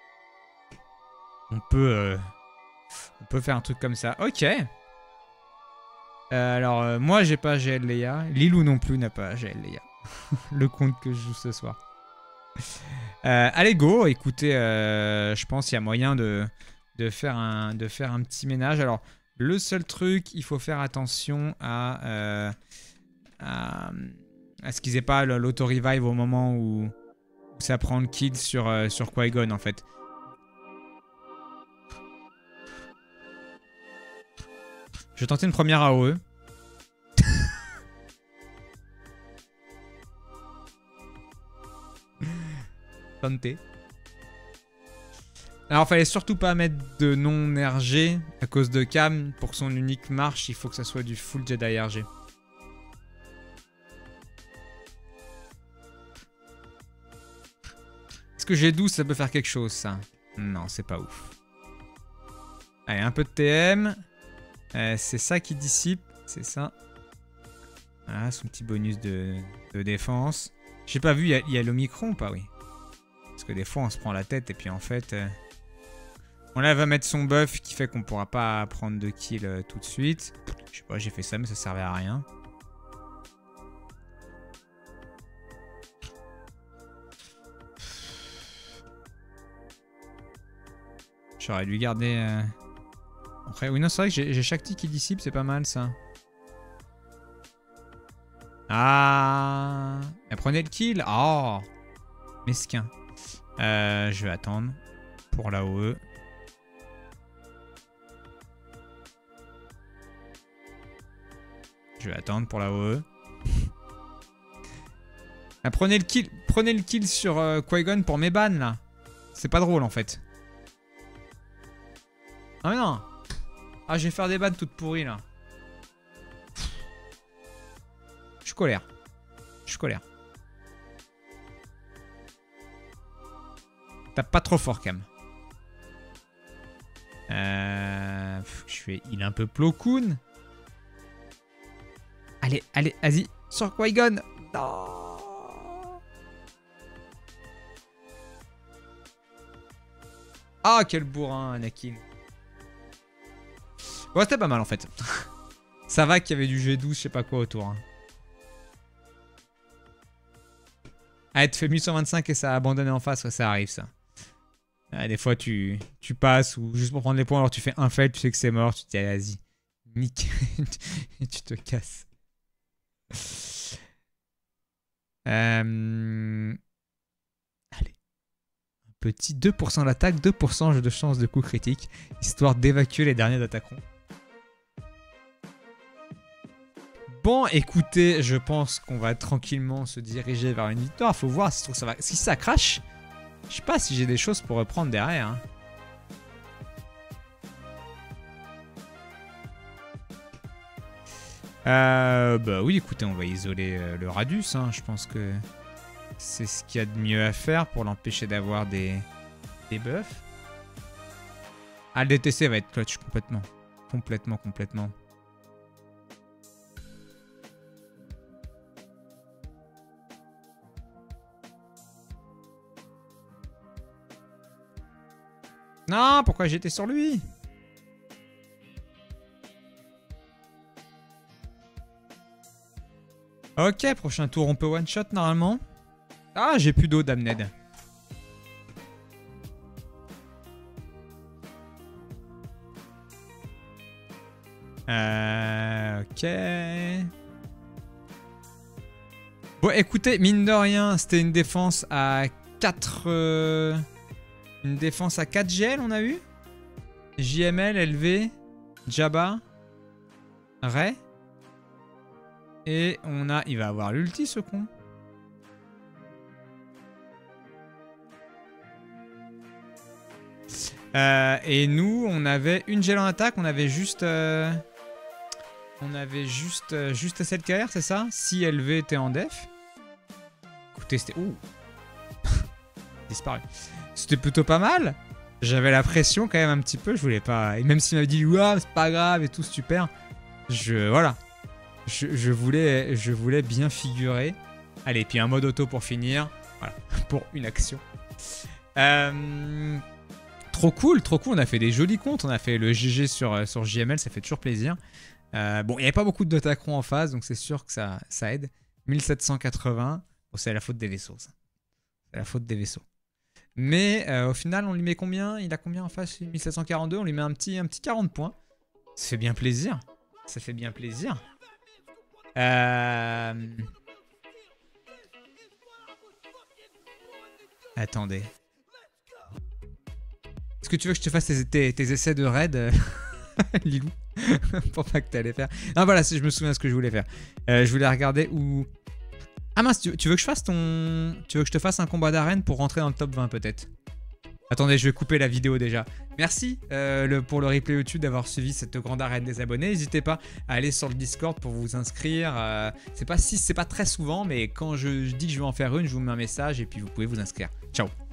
On peut... Euh, on peut faire un truc comme ça. Ok. Euh, alors, euh, moi, j'ai pas G L Leia. Lilou non plus n'a pas G L Leia. Le compte que je joue ce soir. Euh, allez, go. Écoutez, euh, je pense qu'il y a moyen de, de, faire un, de faire un petit ménage. Alors, le seul truc, il faut faire attention à... Euh, à à ce qu'ils aient pas l'auto-revive au moment où, où ça prend le kill sur, euh, sur Qui-Gon, en fait. Je vais tenter une première A O E. Tenter. Alors, fallait surtout pas mettre de non-R G à cause de Cam. Pour que son unique marche, il faut que ça soit du full Jedi R G. Est-ce que j'ai douze, ça peut faire quelque chose, ça? Non, c'est pas ouf. Allez, un peu de T M. Euh, c'est ça qui dissipe. C'est ça. Voilà, son petit bonus de, de défense. J'ai pas vu, il y a, y a l'Omicron ou pas? Oui. Parce que des fois, on se prend la tête et puis en fait... Euh... Bon, là, elle va mettre son buff qui fait qu'on pourra pas prendre de kill euh, tout de suite. Je sais pas, j'ai fait ça, mais ça servait à rien. J'aurais dû garder... Euh... Après, oui, non, c'est vrai que j'ai Shakti qui dissipe, c'est pas mal, ça. Ah, elle prenait le kill. Oh, mesquin. Euh, je vais attendre pour l'A O E. Je vais attendre pour l'A O E. Ah, prenez le kill, prenez le kill sur euh, Qui-Gon pour mes bans là. C'est pas drôle en fait. Ah mais non. Ah, je vais faire des bans toutes pourries là. Je suis colère. Je suis colère. Tape pas trop fort quand même. Euh, je fais il est un peu Plo Koon. Allez, allez, vas-y. Sur Qui-Gon. Non. Ah, quel bourrin, Anakin. Ouais, c'était pas mal en fait. Ça va qu'il y avait du G douze, je sais pas quoi autour. Hein. Ah, tu fais mille cent vingt-cinq et ça a abandonné en face, ouais, ça arrive ça. Ah, des fois, tu, tu passes ou juste pour prendre les points, alors tu fais un fail, tu sais que c'est mort, tu te dis, allez, vas-y, nique, et tu te casses. Euh... Allez. Un petit deux pour cent d'attaque, deux pour cent de chance de coup critique, histoire d'évacuer les derniers d'attaquants. Bon, écoutez, je pense qu'on va tranquillement se diriger vers une victoire. Faut voir si ça va. Si ça crache, je sais pas si j'ai des choses pour reprendre derrière. Hein. Euh, bah oui, écoutez, on va isoler euh, le Radius. Hein. Je pense que c'est ce qu'il y a de mieux à faire pour l'empêcher d'avoir des, des buffs. Ah, le D T C va être clutch complètement. Complètement, complètement. Non, pourquoi j'étais sur lui? Ok, prochain tour, on peut one-shot normalement. Ah, j'ai plus d'eau, Damned. Euh, ok. Bon, écoutez, mine de rien, c'était une défense à quatre... Euh... Une défense à quatre G L, on a eu. J M L, L V, Jabba, Rey. Et on a... Il va avoir l'ulti, ce con. Euh, et nous, on avait une G L en attaque. On avait juste... Euh... On avait juste... Euh, juste celle K R, c'est ça? Si L V était en def. Écoutez, c'était... Ouh. Disparu. C'était plutôt pas mal. J'avais la pression quand même un petit peu. Je voulais pas... Et même s'il m'avait dit, ouah, c'est pas grave et tout, super. Je... Voilà. Je, je, voulais, je voulais bien figurer. Allez, puis un mode auto pour finir. Voilà. Pour une action. Euh... Trop cool, trop cool. On a fait des jolis comptes. On a fait le G G sur, sur J M L. Ça fait toujours plaisir. Euh, bon, il n'y avait pas beaucoup d'attaquants en face. Donc c'est sûr que ça, ça aide. mille sept cent quatre-vingts. Bon, c'est la faute des vaisseaux, ça. C'est la faute des vaisseaux. Mais euh, au final, on lui met combien? Il a combien en face? mille sept cent quarante-deux. On lui met un petit, un petit quarante points. Ça fait bien plaisir. Ça fait bien plaisir. Euh... Attendez. Est-ce que tu veux que je te fasse tes, tes, tes essais de raid, Lilou? Pour pas que t'allais faire. Ah voilà, si je me souviens de ce que je voulais faire. Euh, je voulais regarder où... Ah mince, tu, tu veux que je fasse ton... Tu veux que je te fasse un combat d'arène pour rentrer dans le top vingt peut-être? Attendez, je vais couper la vidéo déjà. Merci euh, le, pour le replay YouTube d'avoir suivi cette grande arène des abonnés. N'hésitez pas à aller sur le Discord pour vous inscrire. Euh, c'est pas si, c'est pas très souvent, mais quand je, je dis que je vais en faire une, je vous mets un message et puis vous pouvez vous inscrire. Ciao.